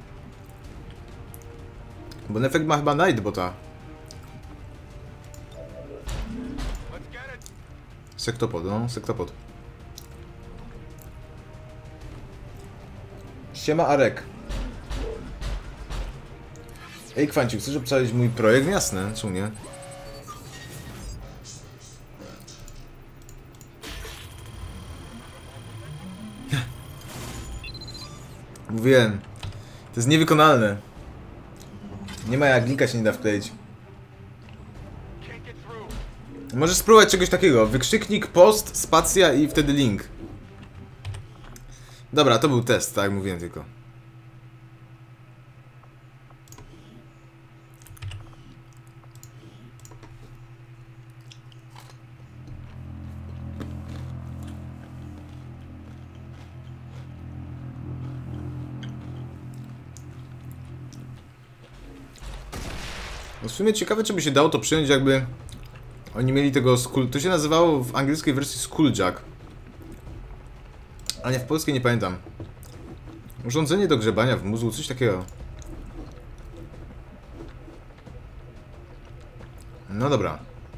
Bo Nefek ma chyba Nightbota. Sektopod, no, sektopod. Siema Arek. Ej Kwanciu, chcesz obczaić mój projekt? Jasne, czemu nie? Mówiłem. To jest niewykonalne. Nie ma jak linka się nie da wkleić. Możesz spróbować czegoś takiego. Wykrzyknik, post, spacja i wtedy link. Dobra, to był test, tak jak mówiłem tylko. No w sumie ciekawe, czy by się dało to przyjąć, jakby oni mieli tego skull... To się nazywało w angielskiej wersji Skulljack. A nie, w polskiej nie pamiętam. Urządzenie do grzebania w mózgu, coś takiego. No dobra.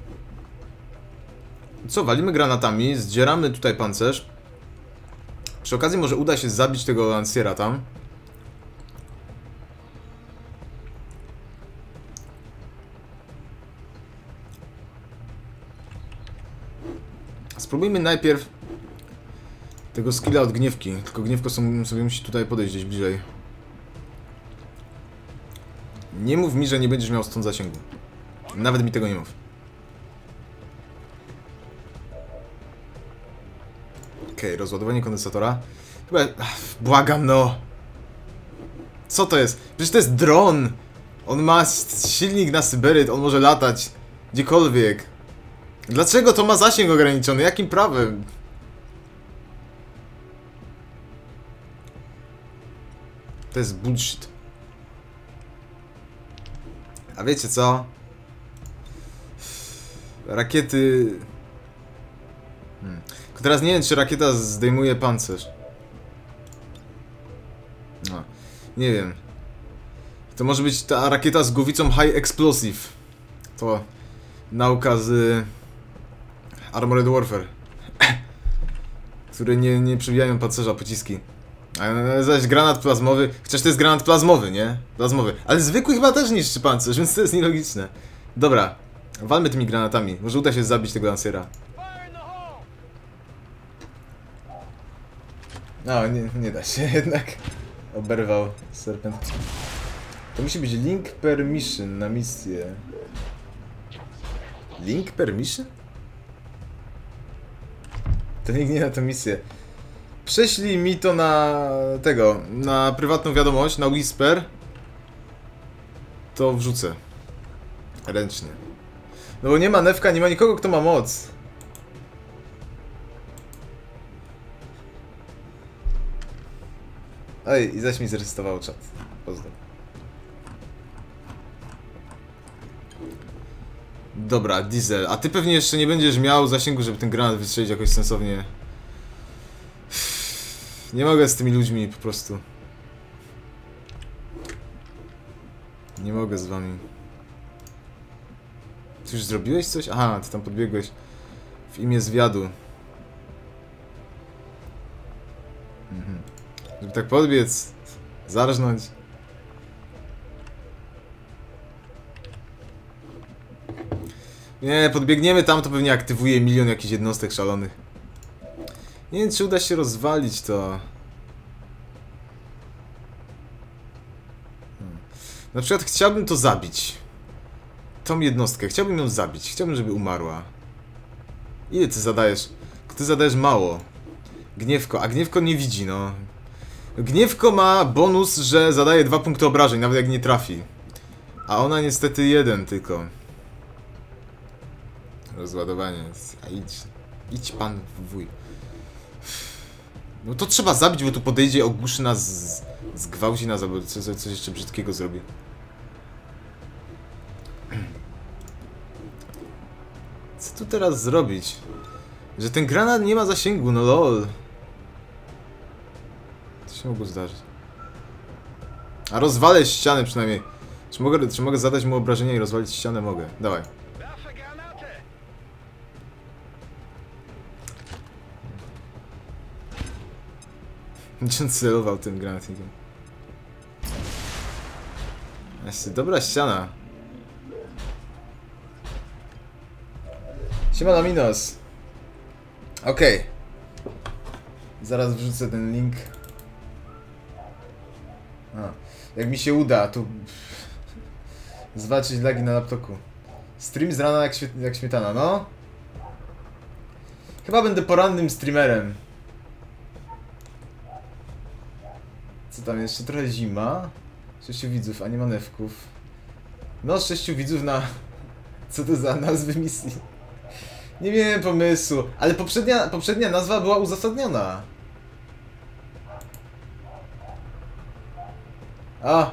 Co, walimy granatami, zdzieramy tutaj pancerz. Przy okazji może uda się zabić tego lanciera tam. Spróbujmy najpierw tego skilla od gniewki. Tylko gniewko sobie musi tutaj podejść gdzieś bliżej. Nie mów mi, że nie będziesz miał stąd zasięgu. Nawet mi tego nie mów. Okej, okay, rozładowanie kondensatora. Chyba... Ach, błagam no! Co to jest? Przecież to jest dron! On ma silnik na Syberyt, on może latać gdziekolwiek. Dlaczego to ma zasięg ograniczony? Jakim prawem? To jest bullshit. A wiecie co? Rakiety... Hmm. Tylko teraz nie wiem, czy rakieta zdejmuje pancerz. No, nie wiem. To może być ta rakieta z głowicą High Explosive. To nauka z Armored Warfare. Które nie, nie przebijają pancerza pociski. A zaś granat plazmowy, chociaż to jest granat plazmowy, nie? Plazmowy. Ale zwykły chyba też niszczy pancerz, więc to jest nielogiczne. Dobra, walmy tymi granatami. Może uda się zabić tego lancera. No, nie, nie da się jednak. Oberwał serpent. To musi być link permission na misję. Link permission? To nikt nie na tę misję. Prześlij mi to na tego, na prywatną wiadomość, na Whisper. To wrzucę. Ręcznie. No bo nie ma Nefka, nie ma nikogo, kto ma moc. Ej, i zaś mi zresetował czat. Pozdro. Dobra, Diesel. A ty pewnie jeszcze nie będziesz miał zasięgu, żeby ten granat wystrzelić jakoś sensownie. Nie mogę z tymi ludźmi po prostu. Nie mogę z wami. Ty już zrobiłeś coś? Aha, ty tam podbiegłeś w imię zwiadu. Mhm. Żeby tak podbiec, zarżnąć. Nie, podbiegniemy tam, to pewnie aktywuje milion jakichś jednostek szalonych. Nie wiem, czy uda się rozwalić to. Hmm. Na przykład chciałbym to zabić. Tą jednostkę, chciałbym ją zabić. Chciałbym, żeby umarła. Ile ty zadajesz? Ty zadajesz mało. Gniewko, a Gniewko nie widzi, no. Gniewko ma bonus, że zadaje dwa punkty obrażeń, nawet jak nie trafi. A ona niestety jeden tylko. Rozładowanie. A idź. Idź pan wuj. No to trzeba zabić, bo tu podejdzie, ogłuszy nas, zgwałci nas, albo coś, coś jeszcze brzydkiego zrobi. Co tu teraz zrobić? Że ten granat nie ma zasięgu, no lol. Co się mogło zdarzyć? A rozwalę ścianę przynajmniej. Czy mogę, czy mogę zadać mu obrażenia i rozwalić ścianę? Mogę. Dawaj. Gdzie on celował tym granatnikiem? Właśnie, dobra ściana. Siema na Minos. Okej. Okay. Zaraz wrzucę ten link. A, jak mi się uda, to zwalczyć lagi na laptopu. Stream z rana jak, jak śmietana, no. Chyba będę porannym streamerem. Co tam jeszcze? Trochę zima. Sześciu widzów, a nie manewków. No, sześciu widzów na... Co to za nazwy misji? Nie miałem pomysłu, ale poprzednia, poprzednia nazwa była uzasadniona. A.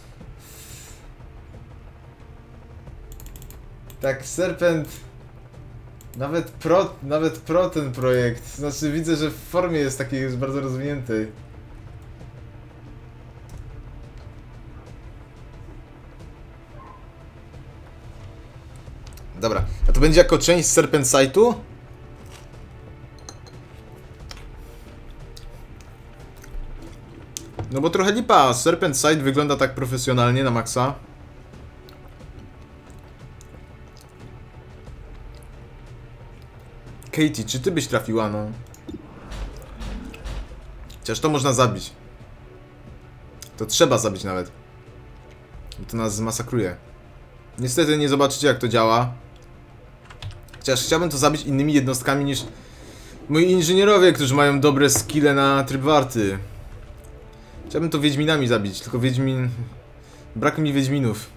Tak, Serpent. Nawet pro, nawet pro ten projekt. Znaczy widzę, że w formie jest takiej już bardzo rozwiniętej. Dobra, a to będzie jako część Serpent Site'u? No bo trochę lipa, Serpent Site wygląda tak profesjonalnie na maksa. Katie, czy ty byś trafiła, no? Chociaż to można zabić. To trzeba zabić nawet. To nas zmasakruje. Niestety nie zobaczycie, jak to działa. Chociaż chciałbym to zabić innymi jednostkami niż moi inżynierowie, którzy mają dobre skille na tryb warty. Chciałbym to Wiedźminami zabić, tylko Wiedźmin... Brak mi Wiedźminów.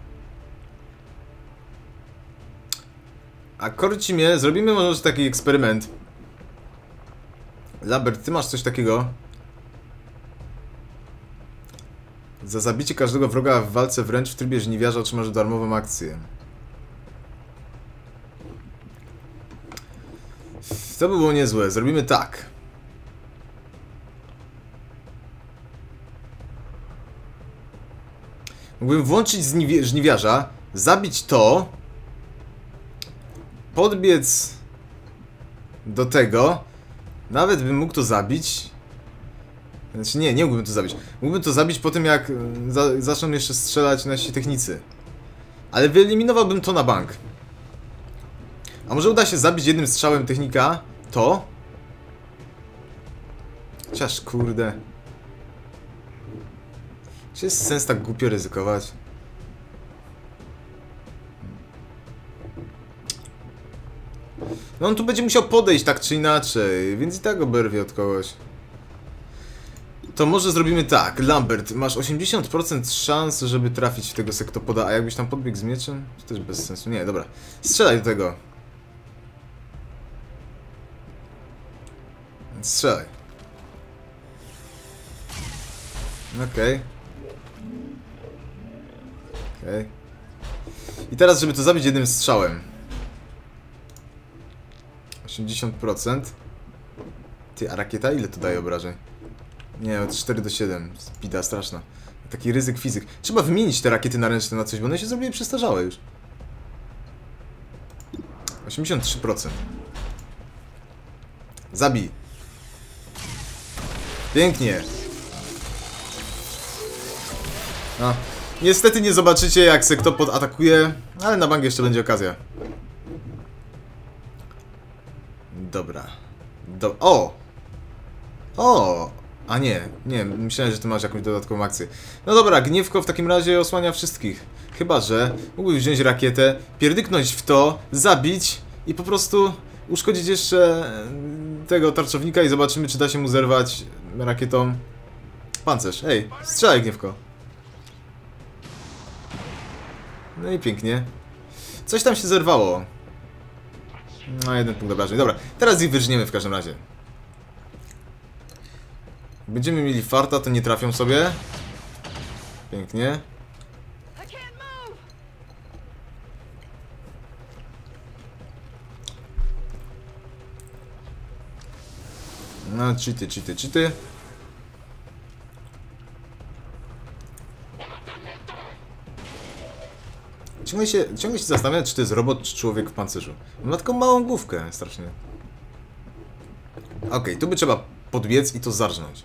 A korci mnie, zrobimy może taki eksperyment. Lambert, ty masz coś takiego? Za zabicie każdego wroga w walce wręcz w trybie żniwiarza otrzymasz darmową akcję. To by było niezłe. Zrobimy tak. Mógłbym włączyć żniwiarza, zabić to, podbiec do tego, nawet bym mógł to zabić. Znaczy nie, nie mógłbym to zabić. Mógłbym to zabić po tym, jak za zaczną jeszcze strzelać nasi technicy. Ale wyeliminowałbym to na bank. A może uda się zabić jednym strzałem technika to? Chociaż kurde. Czy jest sens tak głupio ryzykować? No on tu będzie musiał podejść tak czy inaczej, więc i tak oberwie od kogoś. To może zrobimy tak. Lambert, masz osiemdziesiąt procent szans, żeby trafić w tego sektopoda, a jakbyś tam podbiegł z mieczem? To też bez sensu. Nie, dobra. Strzelaj do tego. Strzelaj. Okej. Okay. Okej. Okay. I teraz, żeby to zabić jednym strzałem. osiemdziesiąt procent. Ty, a rakieta ile to daje obrażeń? Nie, od cztery do siedem. Bida straszna. Taki ryzyk fizyk. Trzeba wymienić te rakiety na ręczne na coś, bo one się zrobiły przestarzałe już. osiemdziesiąt trzy procent. Zabij. Pięknie. No. Niestety nie zobaczycie, jak Sektopod atakuje, ale na bank jeszcze będzie okazja. Dobra. Do... O! O! A nie, nie, myślałem, że ty masz jakąś dodatkową akcję. No dobra, Gniewko w takim razie osłania wszystkich. Chyba że mógłbyś wziąć rakietę, pierdyknąć w to, zabić i po prostu uszkodzić jeszcze tego tarczownika i zobaczymy, czy da się mu zerwać rakietą pancerz. Ej, strzelaj, Gniewko. No i pięknie. Coś tam się zerwało. No, jeden punkt obrażeń. Dobra, teraz ich wyrżniemy w każdym razie. Będziemy mieli farta, to nie trafią sobie. Pięknie. No, cheaty, cheaty, cheaty. Ciągle się, ciągle się zastanawiam, czy to jest robot, czy człowiek w pancerzu. Ma taką małą główkę, strasznie. Okej, okay, tu by trzeba podbiec i to zarżnąć.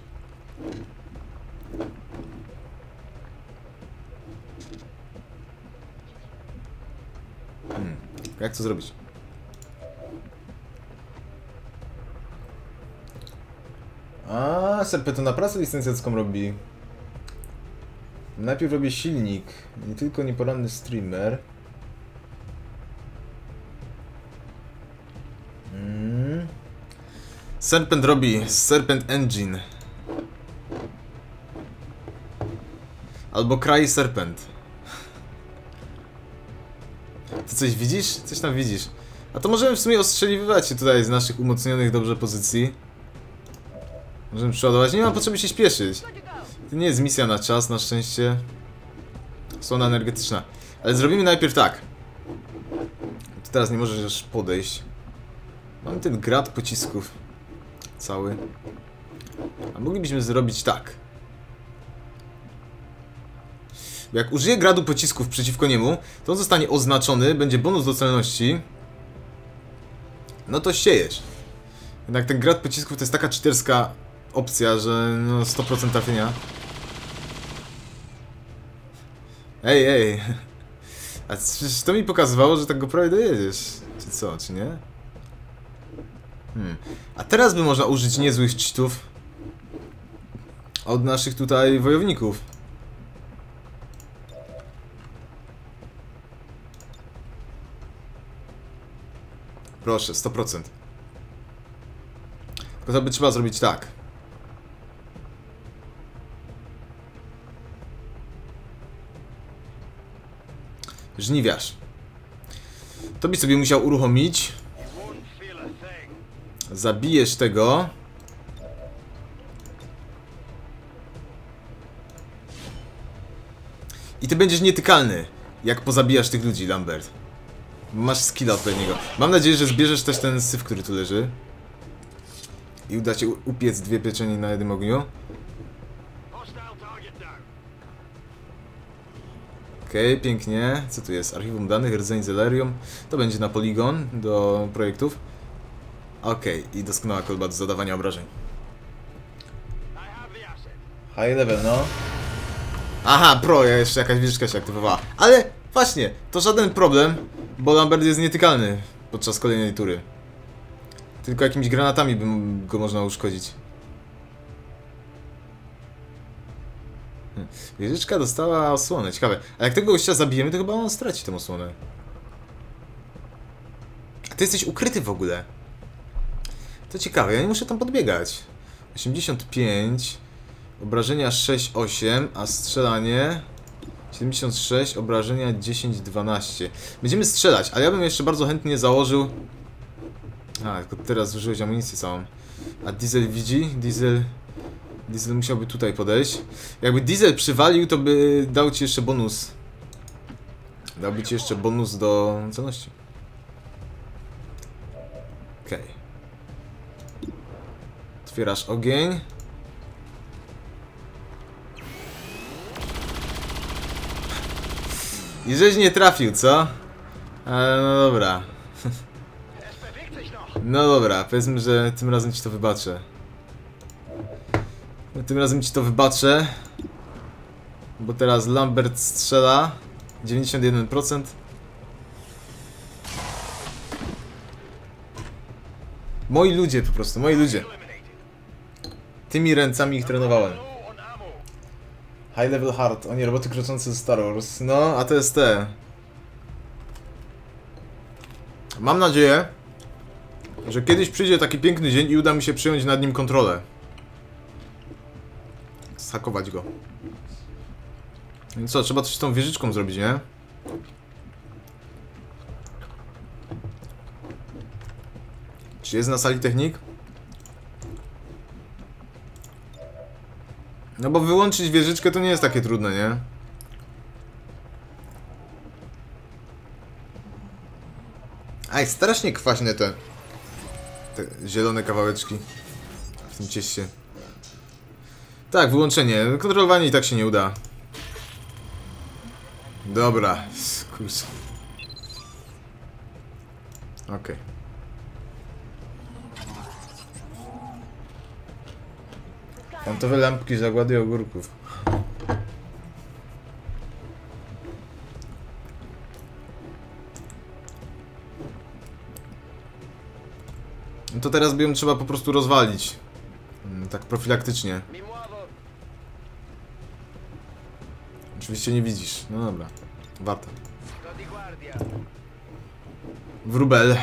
Hmm. Jak to zrobić? A, Serpentona pracę licencjacką robi. Najpierw robię silnik, nie tylko nieporanny streamer. Hmm. Serpent robi Serpent Engine. Albo Cry Serpent. Ty coś widzisz? Coś tam widzisz. A to możemy w sumie ostrzeliwać się tutaj z naszych umocnionych dobrze pozycji. Możemy przeładować. Nie ma potrzeby się śpieszyć. To nie jest misja na czas, na szczęście. Słona energetyczna. Ale zrobimy najpierw tak. Tu teraz nie możesz już podejść. Mamy ten grad pocisków. Cały. A moglibyśmy zrobić tak. Jak użyję gradu pocisków przeciwko niemu, to on zostanie oznaczony, będzie bonus do celności. No to siejesz. Jednak ten grad pocisków to jest taka cheaterska opcja, że no sto procent trafienia. Ej, ej. A przecież to mi pokazywało, że tak go prawie dojedziesz. Czy co, czy nie? Hmm. A teraz by można użyć niezłych cheatów od naszych tutaj wojowników. Proszę, sto procent. Tylko to by trzeba zrobić tak. Żniwiarz. To byś sobie musiał uruchomić. Zabijesz tego. I ty będziesz nietykalny, jak pozabijasz tych ludzi, Lambert. Masz skilla odpowiedniego. Mam nadzieję, że zbierzesz też ten syf, który tu leży. I uda ci upiec dwie pieczenie na jednym ogniu. Okej, okay, pięknie. Co tu jest? Archiwum danych, rdzeń Zelerium. To będzie na poligon do projektów. Okej, okay, i doskonała kolba do zadawania obrażeń. High level, no. Aha, pro, ja jeszcze jakaś wieżyczka się aktywowała. Ale właśnie, to żaden problem, bo Lambert jest nietykalny podczas kolejnej tury. Tylko jakimiś granatami by go można uszkodzić. Wieżyczka dostała osłonę, ciekawe. A jak tego gościa zabijemy, to chyba on straci tę osłonę. A ty jesteś ukryty w ogóle. To ciekawe, ja nie muszę tam podbiegać. osiemdziesiąt pięć, obrażenia sześć osiem, a strzelanie siedemdziesiąt sześć, obrażenia dziesięć dwanaście. Będziemy strzelać, ale ja bym jeszcze bardzo chętnie założył... A, tylko teraz zużyłeś amunicję całą. A Diesel widzi? Diesel... Diesel musiałby tutaj podejść. Jakby Diesel przywalił, to by dał ci jeszcze bonus. Dałby ci jeszcze bonus do celności. Okej. Okay. Otwierasz ogień. I żeś nie trafił, co? Ale no dobra. No dobra, powiedzmy, że tym razem ci to wybaczę. Tym razem ci to wybaczę. Bo teraz Lambert strzela dziewięćdziesiąt jeden procent. Moi ludzie po prostu, moi ludzie. Tymi ręcami ich trenowałem. High Level Hard, oni roboty kroczące ze Star Wars. No, A T S T. Mam nadzieję, że kiedyś przyjdzie taki piękny dzień i uda mi się przyjąć nad nim kontrolę. Zhakować go. Więc co, trzeba coś z tą wieżyczką zrobić, nie? Czy jest na sali technik? No bo wyłączyć wieżyczkę to nie jest takie trudne, nie? Aj, strasznie kwaśne te, te zielone kawałeczki w tym cieście. Tak, wyłączenie. Kontrolowanie i tak się nie uda. Dobra, kurczę. Okej. Okay. Kantowe lampki zagłady ogórków. No to teraz by ją trzeba po prostu rozwalić. Tak profilaktycznie. Oczywiście nie widzisz. No dobra. Warto. Wróbel.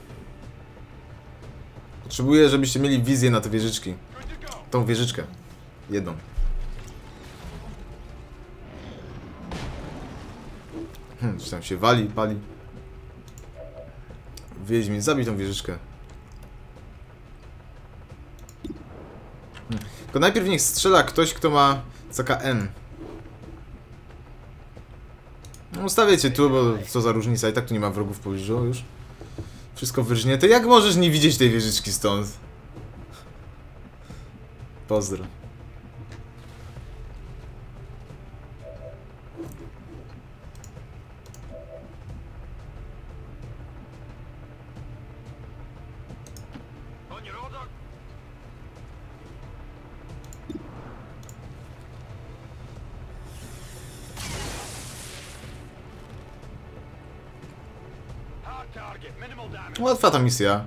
Potrzebuję, żebyście mieli wizję na te wieżyczki. Tą wieżyczkę. Jedną. Hmm, czy tam się wali, pali. Wiedźmin, zabij tą wieżyczkę. Hmm. Tylko najpierw niech strzela ktoś, kto ma C K M. No ustawię cię tu, bo co za różnica, i tak tu nie ma wrogów w pobliżu już. Wszystko wyrżnięte. Jak możesz nie widzieć tej wieżyczki stąd? Pozdro. Łatwa ta misja.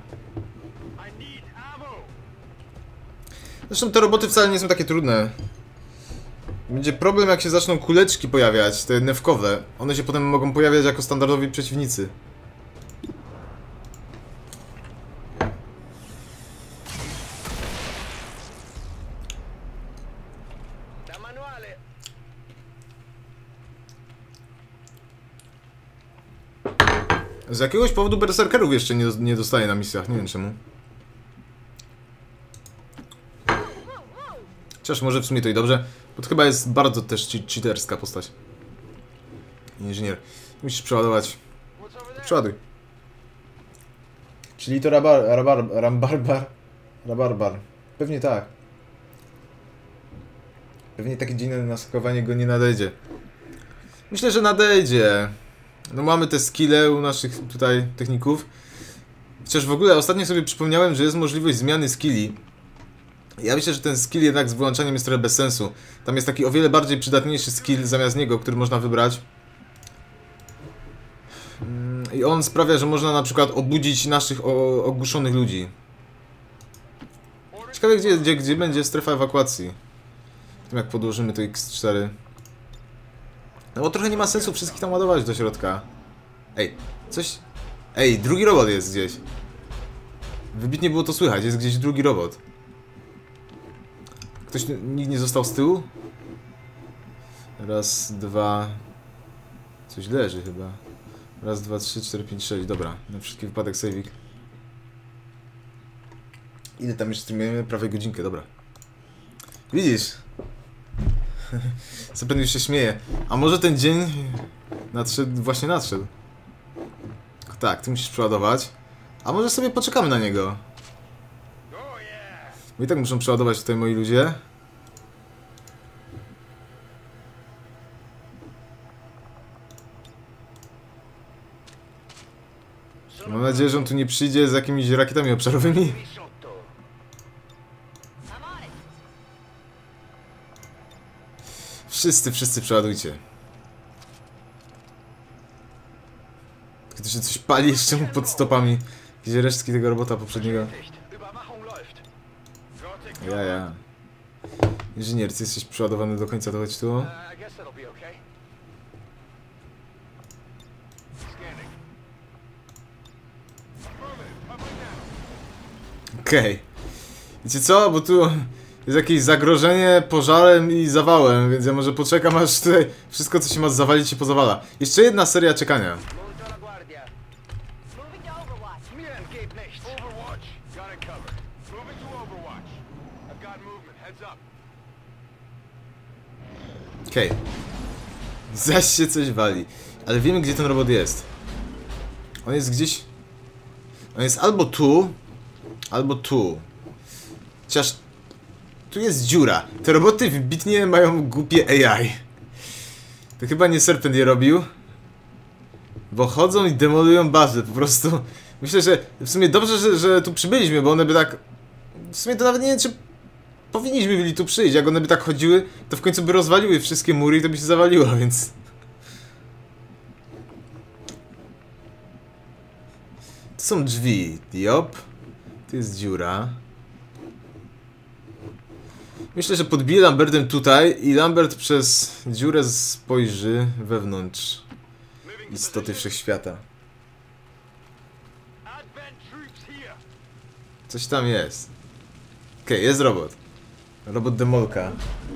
Zresztą te roboty wcale nie są takie trudne. Będzie problem, jak się zaczną kuleczki pojawiać, te newkowe. One się potem mogą pojawiać jako standardowi przeciwnicy. Z jakiegoś powodu berserkerów jeszcze nie, nie dostaję na misjach, nie wiem czemu. Chociaż może w sumie to i dobrze, bo to chyba jest bardzo też cheaterska postać. Inżynier. Musisz przeładować. Przeładuj. Czyli to rabar, rabar, rambarbar? Rabarbar. Pewnie tak. Pewnie taki dzień na skakowanie go nie nadejdzie. Myślę, że nadejdzie. No mamy te skille u naszych tutaj techników. Chociaż w ogóle ostatnio sobie przypomniałem, że jest możliwość zmiany skilli. Ja myślę, że ten skill jednak z wyłączaniem jest trochę bez sensu. Tam jest taki o wiele bardziej przydatniejszy skill zamiast niego, który można wybrać. I on sprawia, że można na przykład obudzić naszych ogłuszonych ludzi. Ciekawe, gdzie, gdzie, gdzie będzie strefa ewakuacji. Potem jak podłożymy to X cztery. No bo trochę nie ma sensu wszystkich tam ładować do środka. Ej, coś... Ej, drugi robot jest gdzieś. Wybitnie było to słychać, jest gdzieś drugi robot. Ktoś... Nikt nie został z tyłu? Raz, dwa... Coś leży chyba. Raz, dwa, trzy, cztery, pięć, sześć. Dobra, na wszelki wypadek saveik. Ile tam jeszcze streamujemy? Prawie godzinkę, dobra. Widzisz? Zapewne już się śmieje. A może ten dzień nadszedł, właśnie nadszedł. Tak, ty musisz przeładować. A może sobie poczekamy na niego. Bo i tak muszą przeładować tutaj moi ludzie. Mam nadzieję, że on tu nie przyjdzie z jakimiś rakietami obszarowymi. Wszyscy, wszyscy przeładujcie. Tylko to się coś pali jeszcze mu pod stopami. Jakieś resztki tego robota poprzedniego. Ja, ja. Inżynier, ty jesteś przeładowany do końca, to chodź tu. Okej. Okay. Wiecie co? Bo tu jest jakieś zagrożenie pożarem i zawałem, więc ja może poczekam, aż tutaj wszystko, co się ma zawalić, się pozawala. Jeszcze jedna seria czekania. Okej. Okay. Zaś się coś wali. Ale wiemy, gdzie ten robot jest. On jest gdzieś... On jest albo tu, albo tu. Chociaż... Tu jest dziura. Te roboty wybitnie mają głupie A I. To chyba nie Serpent je robił. Bo chodzą i demolują bazę, po prostu. Myślę, że w sumie dobrze, że, że tu przybyliśmy, bo one by tak... W sumie to nawet nie wiem, czy... Powinniśmy byli tu przyjść. Jak one by tak chodziły, to w końcu by rozwaliły wszystkie mury i to by się zawaliło, więc... Tu są drzwi. Diop. Tu jest dziura. Myślę, że podbiję Lambertem tutaj i Lambert przez dziurę spojrzy wewnątrz istoty wszechświata. Coś tam jest. Okej, okay, jest robot. Robot demolka.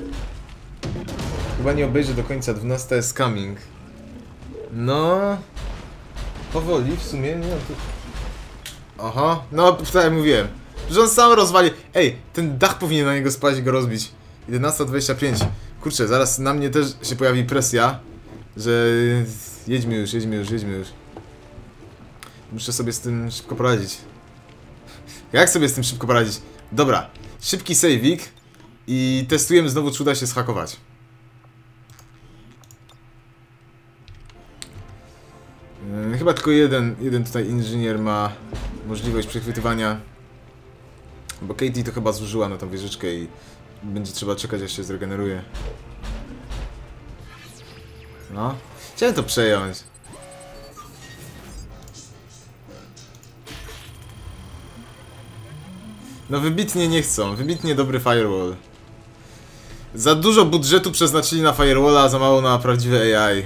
Chyba nie obejrzę do końca. dwunasta jest coming. No... Powoli w sumie, nie tu... Aha, no tak jak mówiłem. Że on sam rozwali. Ej, ten dach powinien na niego spaść i go rozbić. jedenasta dwadzieścia pięć. Kurczę, zaraz na mnie też się pojawi presja, że... Jedźmy już, jedźmy już, jedźmy już. Muszę sobie z tym szybko poradzić. Jak sobie z tym szybko poradzić? Dobra, szybki save'ik i testujemy znowu, czy uda się zhakować. Yy, chyba tylko jeden, jeden tutaj inżynier ma możliwość przechwytywania. Bo Katie to chyba zużyła na tą wieżyczkę i będzie trzeba czekać, aż się zregeneruje. No, chciałem to przejąć. No wybitnie nie chcą, wybitnie dobry firewall. Za dużo budżetu przeznaczyli na firewalla, a za mało na prawdziwe A I.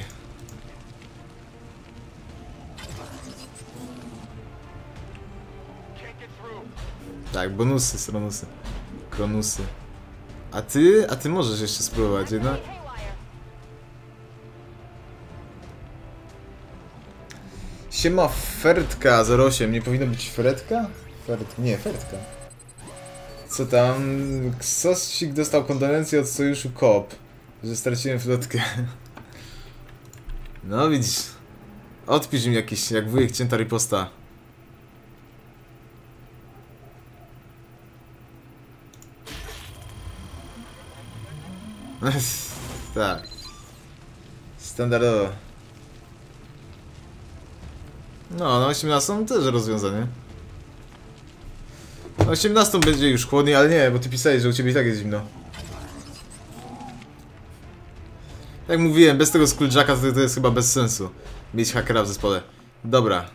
Tak, bonusy, stronusy, kronusy. A ty, a ty możesz jeszcze spróbować jednak? Siema Fertka zero osiem, nie powinno być Fredka? Fert... Nie, Fertka. Co tam? Ksosik dostał kondolencję od sojuszu K O P, że straciłem flotkę. No widzisz. Odpisz im jakiś, jak wujek cięta riposta. Tak. Standardowo. No, na osiemnastą też rozwiązanie. Na osiemnastą będzie już chłodniej, ale nie, bo ty pisałeś, że u ciebie i tak jest zimno. Jak mówiłem, bez tego Skulljacka to, to jest chyba bez sensu mieć hakera w zespole. Dobra.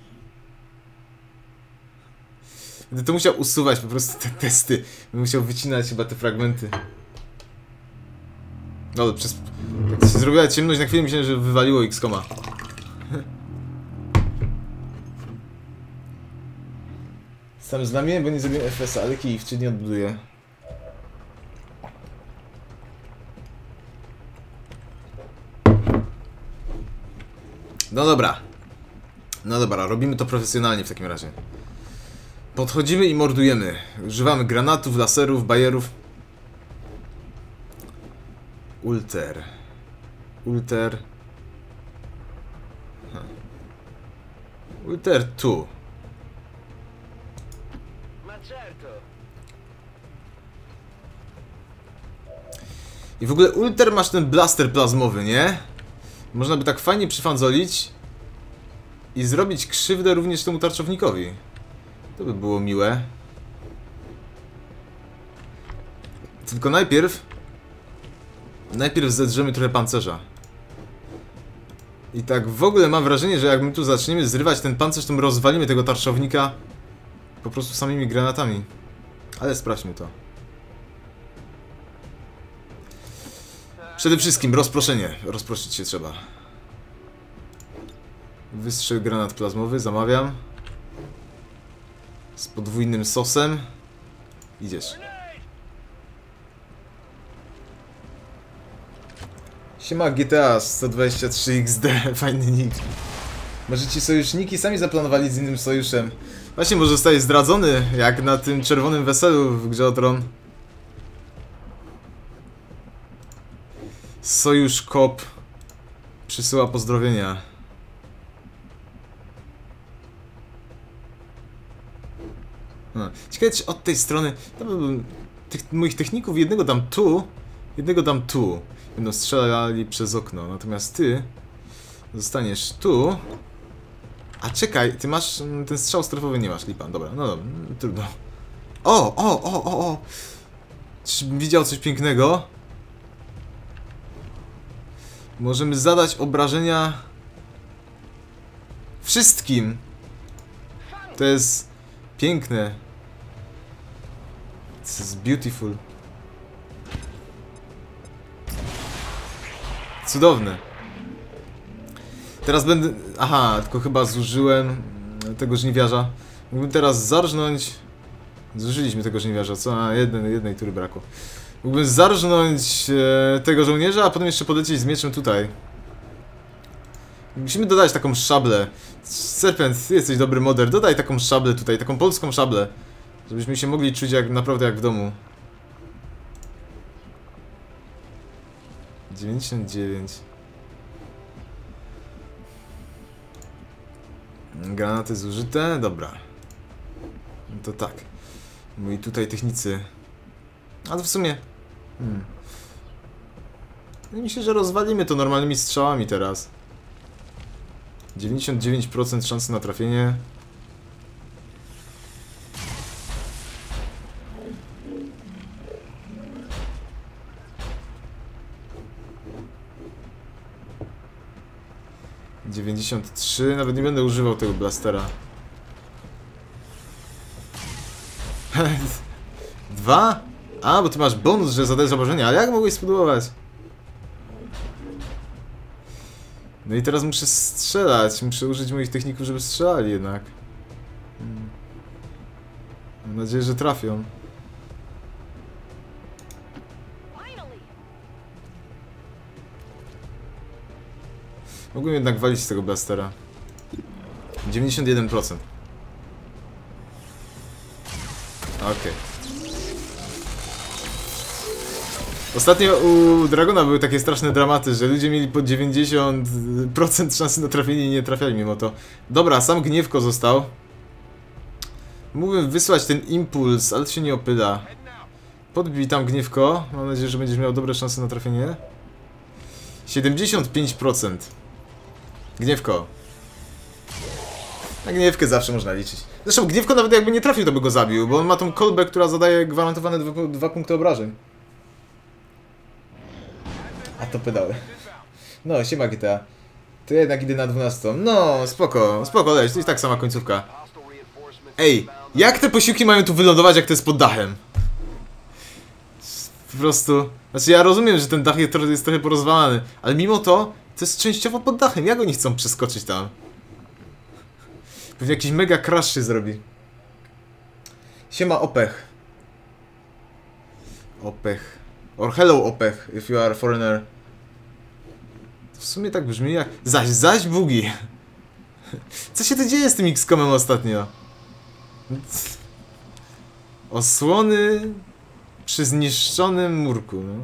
Będę to musiał usuwać po prostu te testy. Będę musiał wycinać chyba te fragmenty. No, przez... Jak to się zrobiła ciemność, na chwilę myślałem, że wywaliło X COMa. Sam znamię, bo nie zrobiłem F S a, ale kij czy nie odbuduję. No dobra. No dobra, robimy to profesjonalnie w takim razie. Podchodzimy i mordujemy. Używamy granatów, laserów, bajerów. Ulter. Ulter. Huh. Ulter tu. I w ogóle Ulter masz ten blaster plazmowy, nie? Można by tak fajnie przyfanzolić i zrobić krzywdę również temu tarczownikowi. To by było miłe. Tylko najpierw Najpierw zedrzemy trochę pancerza. I tak w ogóle mam wrażenie, że jak my tu zaczniemy zrywać ten pancerz, to my rozwalimy tego tarczownika po prostu samymi granatami. Ale sprawdźmy to. Przede wszystkim rozproszenie. Rozproszyć się trzeba. Wystrzel granat plazmowy, zamawiam. Z podwójnym sosem. Idziesz. Siema G T A sto dwadzieścia trzy X D, fajny nick. Może ci sojuszniki sami zaplanowali z innym sojuszem. Właśnie może zostaje zdradzony, jak na tym czerwonym weselu w grze o Tron. Sojusz Kop przysyła pozdrowienia. No. Ciekawe, czy od tej strony... Tych moich techników jednego dam tu, jednego dam tu. Będą strzelali przez okno, natomiast ty zostaniesz tu. A czekaj, ty masz ten strzał strefowy, nie masz, lipa. Dobra, no dobra, trudno. O, o, o, o, o! Czyżbym widział coś pięknego? Możemy zadać obrażenia wszystkim. To jest piękne. To jest beautiful. Cudowne. Teraz będę... Aha, tylko chyba zużyłem tego żniwiarza. Mógłbym teraz zarżnąć... Zużyliśmy tego żniwiarza, co? A, jednej, jednej tury brakło. Mógłbym zarżnąć e, tego żołnierza, a potem jeszcze podlecieć z mieczem tutaj. Musimy dodać taką szablę. Serpent, ty jesteś dobry moder. Dodaj taką szablę tutaj, taką polską szablę. Żebyśmy się mogli czuć jak naprawdę jak w domu. dziewięćdziesiąt dziewięć. Granaty zużyte, dobra. No to tak. Moi tutaj technicy. A to w sumie... Hmm. Myślę, że rozwalimy to normalnymi strzałami teraz. dziewięćdziesiąt dziewięć procent szansy na trafienie. dziewięćdziesiąt trzy, nawet nie będę używał tego blastera. Dwa? A, bo ty masz bonus, że zadajesz obrażenia, ale jak mogłeś spróbować? No i teraz muszę strzelać, muszę użyć moich techników, żeby strzelali jednak. Hmm. Mam nadzieję, że trafią. Mogłem jednak walić z tego blastera. dziewięćdziesiąt jeden procent. Okej. Okay. Ostatnio u Dragona były takie straszne dramaty, że ludzie mieli po dziewięćdziesiąt procent szansy na trafienie i nie trafiali mimo to. Dobra, sam Gniewko został. Mógłbym wysłać ten impuls, ale to się nie opyla. Podbij tam Gniewko. Mam nadzieję, że będziesz miał dobre szanse na trafienie. siedemdziesiąt pięć procent. Gniewko. Na Gniewkę zawsze można liczyć. Zresztą Gniewko nawet jakby nie trafił, to by go zabił, bo on ma tą kolbę, która zadaje gwarantowane dwa, dwa punkty obrażeń. A to pedały. No, siema G T A. To ja jednak idę na dwunastą. No, spoko, spoko, leć, to jest tak sama końcówka. Ej, jak te posiłki mają tu wylądować, jak to jest pod dachem? Po prostu... Znaczy ja rozumiem, że ten dach jest, jest trochę porozwalany, ale mimo to, to jest częściowo pod dachem. Jak oni chcą przeskoczyć tam? Pewnie jakiś mega crash się zrobi. Siema Opech. Opech. Or hello Opech, if you are foreigner. W sumie tak brzmi jak... Zaś, zaś bugi. Co się tu dzieje z tym X-Comem ostatnio? Osłony przy zniszczonym murku, no.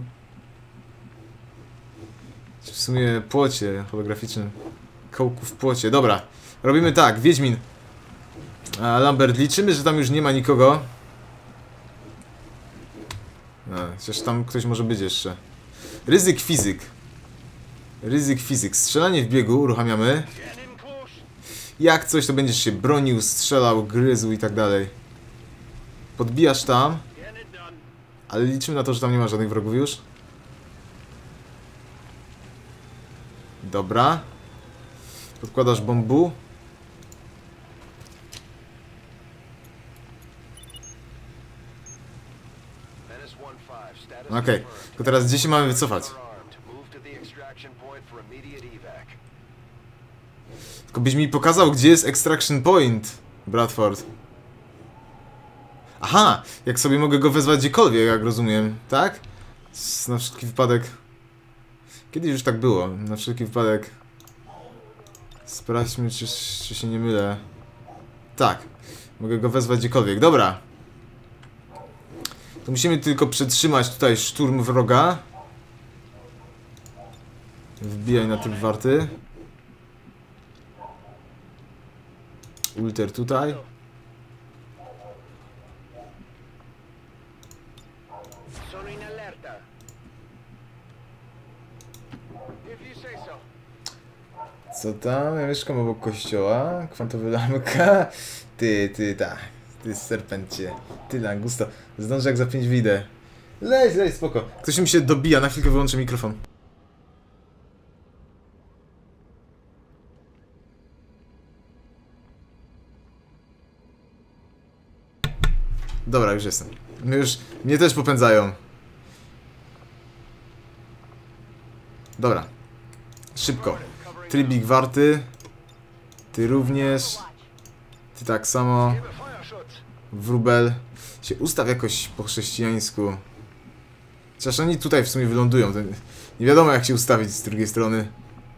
W sumie płocie holograficznym. Kołku w płocie. Dobra, robimy tak, Wiedźmin. A Lambert, liczymy, że tam już nie ma nikogo. No, chociaż tam ktoś może być jeszcze. Ryzyk fizyk. Ryzyk fizyk. Strzelanie w biegu uruchamiamy. Jak coś, to będziesz się bronił, strzelał, gryzł i tak dalej. Podbijasz tam. Ale liczymy na to, że tam nie ma żadnych wrogów już. Dobra. Podkładasz bombu. Okej, okay. To teraz gdzie się mamy wycofać? Tylko byś mi pokazał, gdzie jest extraction point, Bradford. Aha, jak sobie mogę go wezwać gdziekolwiek, jak rozumiem, tak? Na wszelki wypadek. Kiedyś już tak było, na wszelki wypadek. Sprawdźmy, czy, czy się nie mylę. Tak, mogę go wezwać gdziekolwiek, dobra. To musimy tylko przetrzymać tutaj szturm wroga. Wbijaj na typ warty. Ulter tutaj. Co tam? Ja mieszkam obok kościoła. Kwantowy lamka. Ty, ty, tak. Ty serpencie. Ty langusto. Zdążę jak za pięć wyjdę. Leć, leć, spoko. Ktoś mi się dobija, na chwilkę wyłączę mikrofon. Dobra, już jestem. My już... Mnie też popędzają. Dobra. Szybko. Trybik warty. Ty również. Ty tak samo. Wróbel. Się ustaw jakoś po chrześcijańsku. Chociaż oni tutaj w sumie wylądują. To nie wiadomo jak się ustawić z drugiej strony.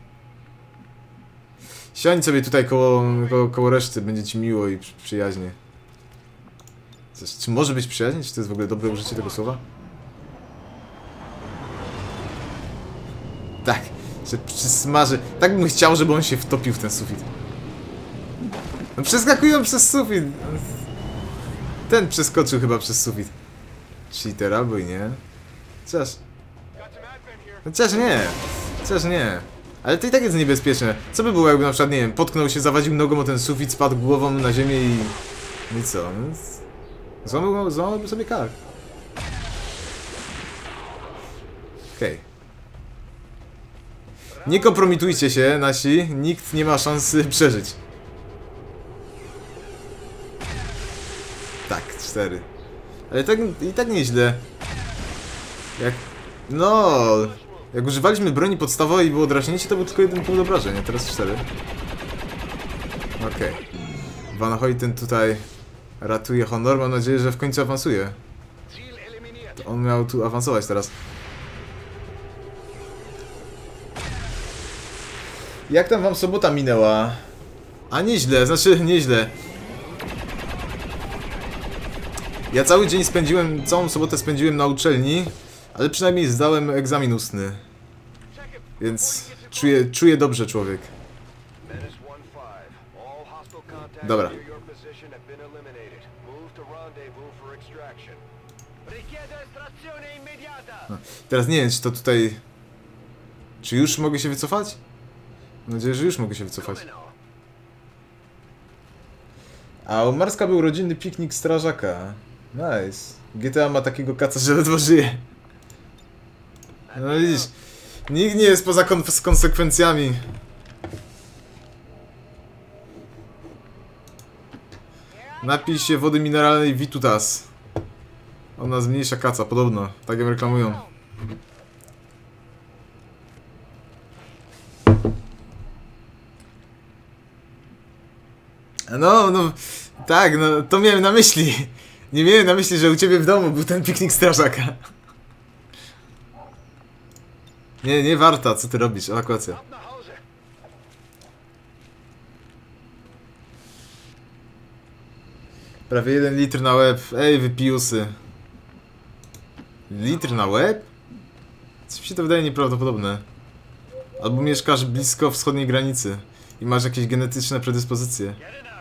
Siądź sobie tutaj koło, koło, koło reszty. Będzie ci miło i przy, przyjaźnie. Coś, czy może być przyjaźnie? Czy to jest w ogóle dobre użycie tego słowa? Tak. Że przysmaży. Tak bym chciał, żeby on się wtopił w ten sufit. No przeskakują przez sufit. Ten przeskoczył chyba przez sufit. Cheater albo i nie. Chociaż... Chociaż nie. Chociaż nie. Ale to i tak jest niebezpieczne. Co by było jakby na przykład, nie wiem, potknął się, zawadził nogą o ten sufit, spadł głową na ziemię i... No i co? Złamał, złamałby sobie kark. Okej. Okay. Nie kompromitujcie się, nasi. Nikt nie ma szansy przeżyć. Tak, cztery. Ale tak, i tak nieźle. Jak... No... Jak używaliśmy broni podstawowej i było draśnięcie, to był tylko jeden punkt obrażeń, a teraz cztery. Okej. Okay. Van Hoyten tutaj ratuje honor, mam nadzieję, że w końcu awansuje. To on miał tu awansować teraz. Jak tam wam sobota minęła? A nieźle, znaczy nieźle. Ja cały dzień spędziłem, całą sobotę spędziłem na uczelni, ale przynajmniej zdałem egzamin ustny. Więc czuję, czuję dobrze, człowiek. Dobra. No, teraz nie wiem, czy to tutaj... Czy już mogę się wycofać? Mam nadzieję, że już mogę się wycofać. A u Marska był rodzinny piknik strażaka. Nice. G T A ma takiego kaca, że ledwo żyje. No widzisz, nikt nie jest poza kon z konsekwencjami. Napij się wody mineralnej Vitutas. Ona zmniejsza kaca, podobno. Tak ją reklamują. No, no, tak, no, to miałem na myśli. Nie miałem na myśli, że u ciebie w domu był ten piknik strażaka. Nie, nie warta, co ty robisz, ewakuacja. Prawie jeden litr na łeb, ej wypiusy. Litr na łeb? Co mi się to wydaje nieprawdopodobne. Albo mieszkasz blisko wschodniej granicy i masz jakieś genetyczne predyspozycje.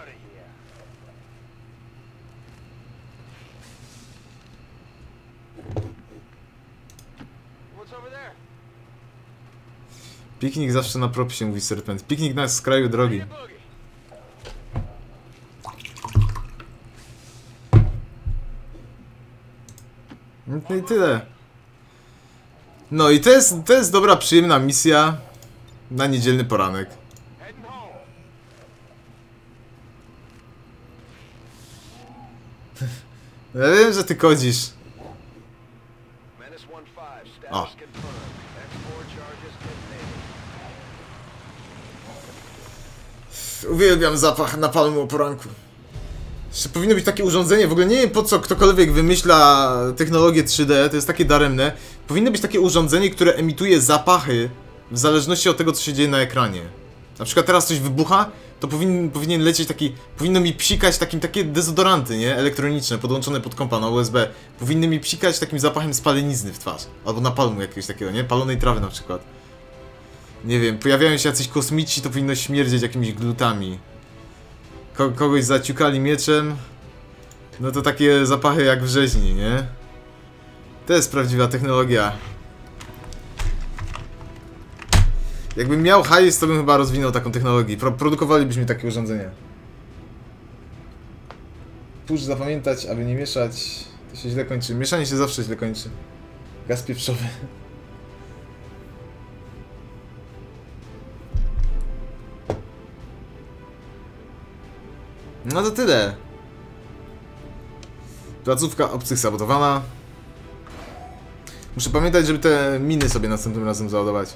Piknik zawsze na propsie, mówi Serpent. Piknik na skraju drogi. No i tyle. No i to jest, to jest dobra, przyjemna misja. Na niedzielny poranek. Ja wiem, że ty kodzisz. O. Uwielbiam zapach napalmu o poranku. Jeszcze powinno być takie urządzenie, w ogóle nie wiem po co ktokolwiek wymyśla technologię trzy D, to jest takie daremne. Powinno być takie urządzenie, które emituje zapachy w zależności od tego, co się dzieje na ekranie. Na przykład teraz coś wybucha, to powinien, powinien lecieć taki, powinno mi psikać takim, takie dezodoranty, nie? Elektroniczne, podłączone pod kompa na U S B. Powinny mi psikać takim zapachem spalenizny w twarz. Albo napalmu jakiegoś takiego, nie? Palonej trawy na przykład. Nie wiem, pojawiają się jacyś kosmici, to powinno śmierdzieć jakimiś glutami. Ko kogoś zaciukali mieczem. No to takie zapachy jak w rzeźni, nie? To jest prawdziwa technologia. Jakbym miał hajs, to bym chyba rozwinął taką technologię. Pro produkowalibyśmy takie urządzenia. Push zapamiętać, aby nie mieszać. To się źle kończy. Mieszanie się zawsze źle kończy. Gaz pieprzowy. No to tyle. Placówka obcych sabotowana. Muszę pamiętać, żeby te miny sobie następnym razem załadować.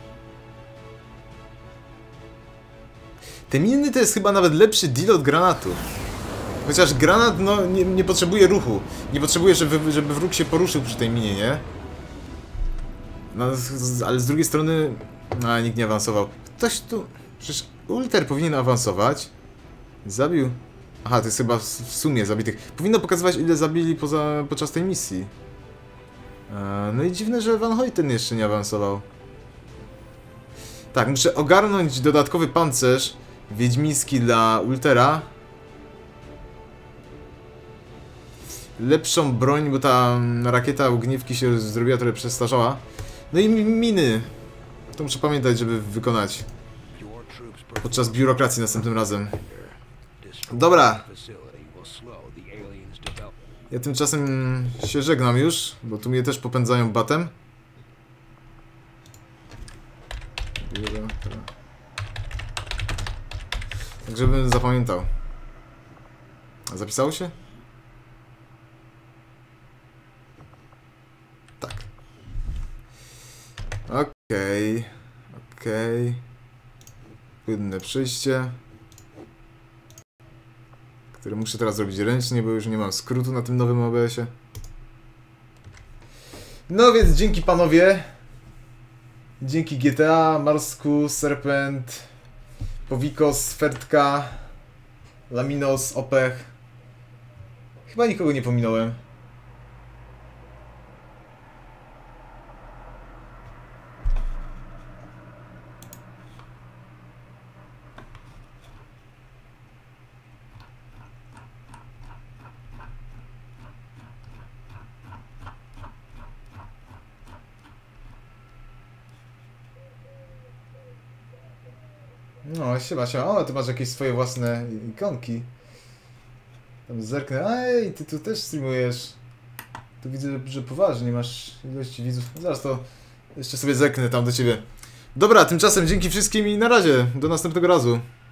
Te miny to jest chyba nawet lepszy deal od granatu. Chociaż granat no nie, nie potrzebuje ruchu. Nie potrzebuje, żeby, żeby wróg się poruszył przy tej minie, nie? No, ale z drugiej strony... No, nikt nie awansował. Ktoś tu... Przecież Ulter powinien awansować. Zabił... Aha, to jest chyba w sumie zabitych. Powinno pokazywać, ile zabili poza, podczas tej misji. Eee, no i dziwne, że Van Hoyten jeszcze nie awansował. Tak, muszę ogarnąć dodatkowy pancerz wiedźmiński dla Ultera. Lepszą broń, bo ta rakieta ogniewki się zrobiła, trochę przestarzała. No i miny. To muszę pamiętać, żeby wykonać podczas biurokracji następnym razem. Dobra. Ja tymczasem się żegnam już, bo tu mnie też popędzają batem. Tak, żebym zapamiętał. A zapisało się? Tak. Okej. Okay. Okej. Okay. Płynne przejście. Które muszę teraz zrobić ręcznie, bo już nie mam skrótu na tym nowym O B S-ie. No więc dzięki panowie. Dzięki G T A, Marsku, Serpent, Powikos, Fertka, Laminos, Opech. Chyba nikogo nie pominąłem. No, siema, siema. O, ty masz jakieś swoje własne ikonki. Tam zerknę. Ej, ty tu też streamujesz. Tu widzę, że poważnie masz ilości widzów. Zaraz to jeszcze sobie zerknę tam do ciebie. Dobra, tymczasem dzięki wszystkim i na razie. Do następnego razu.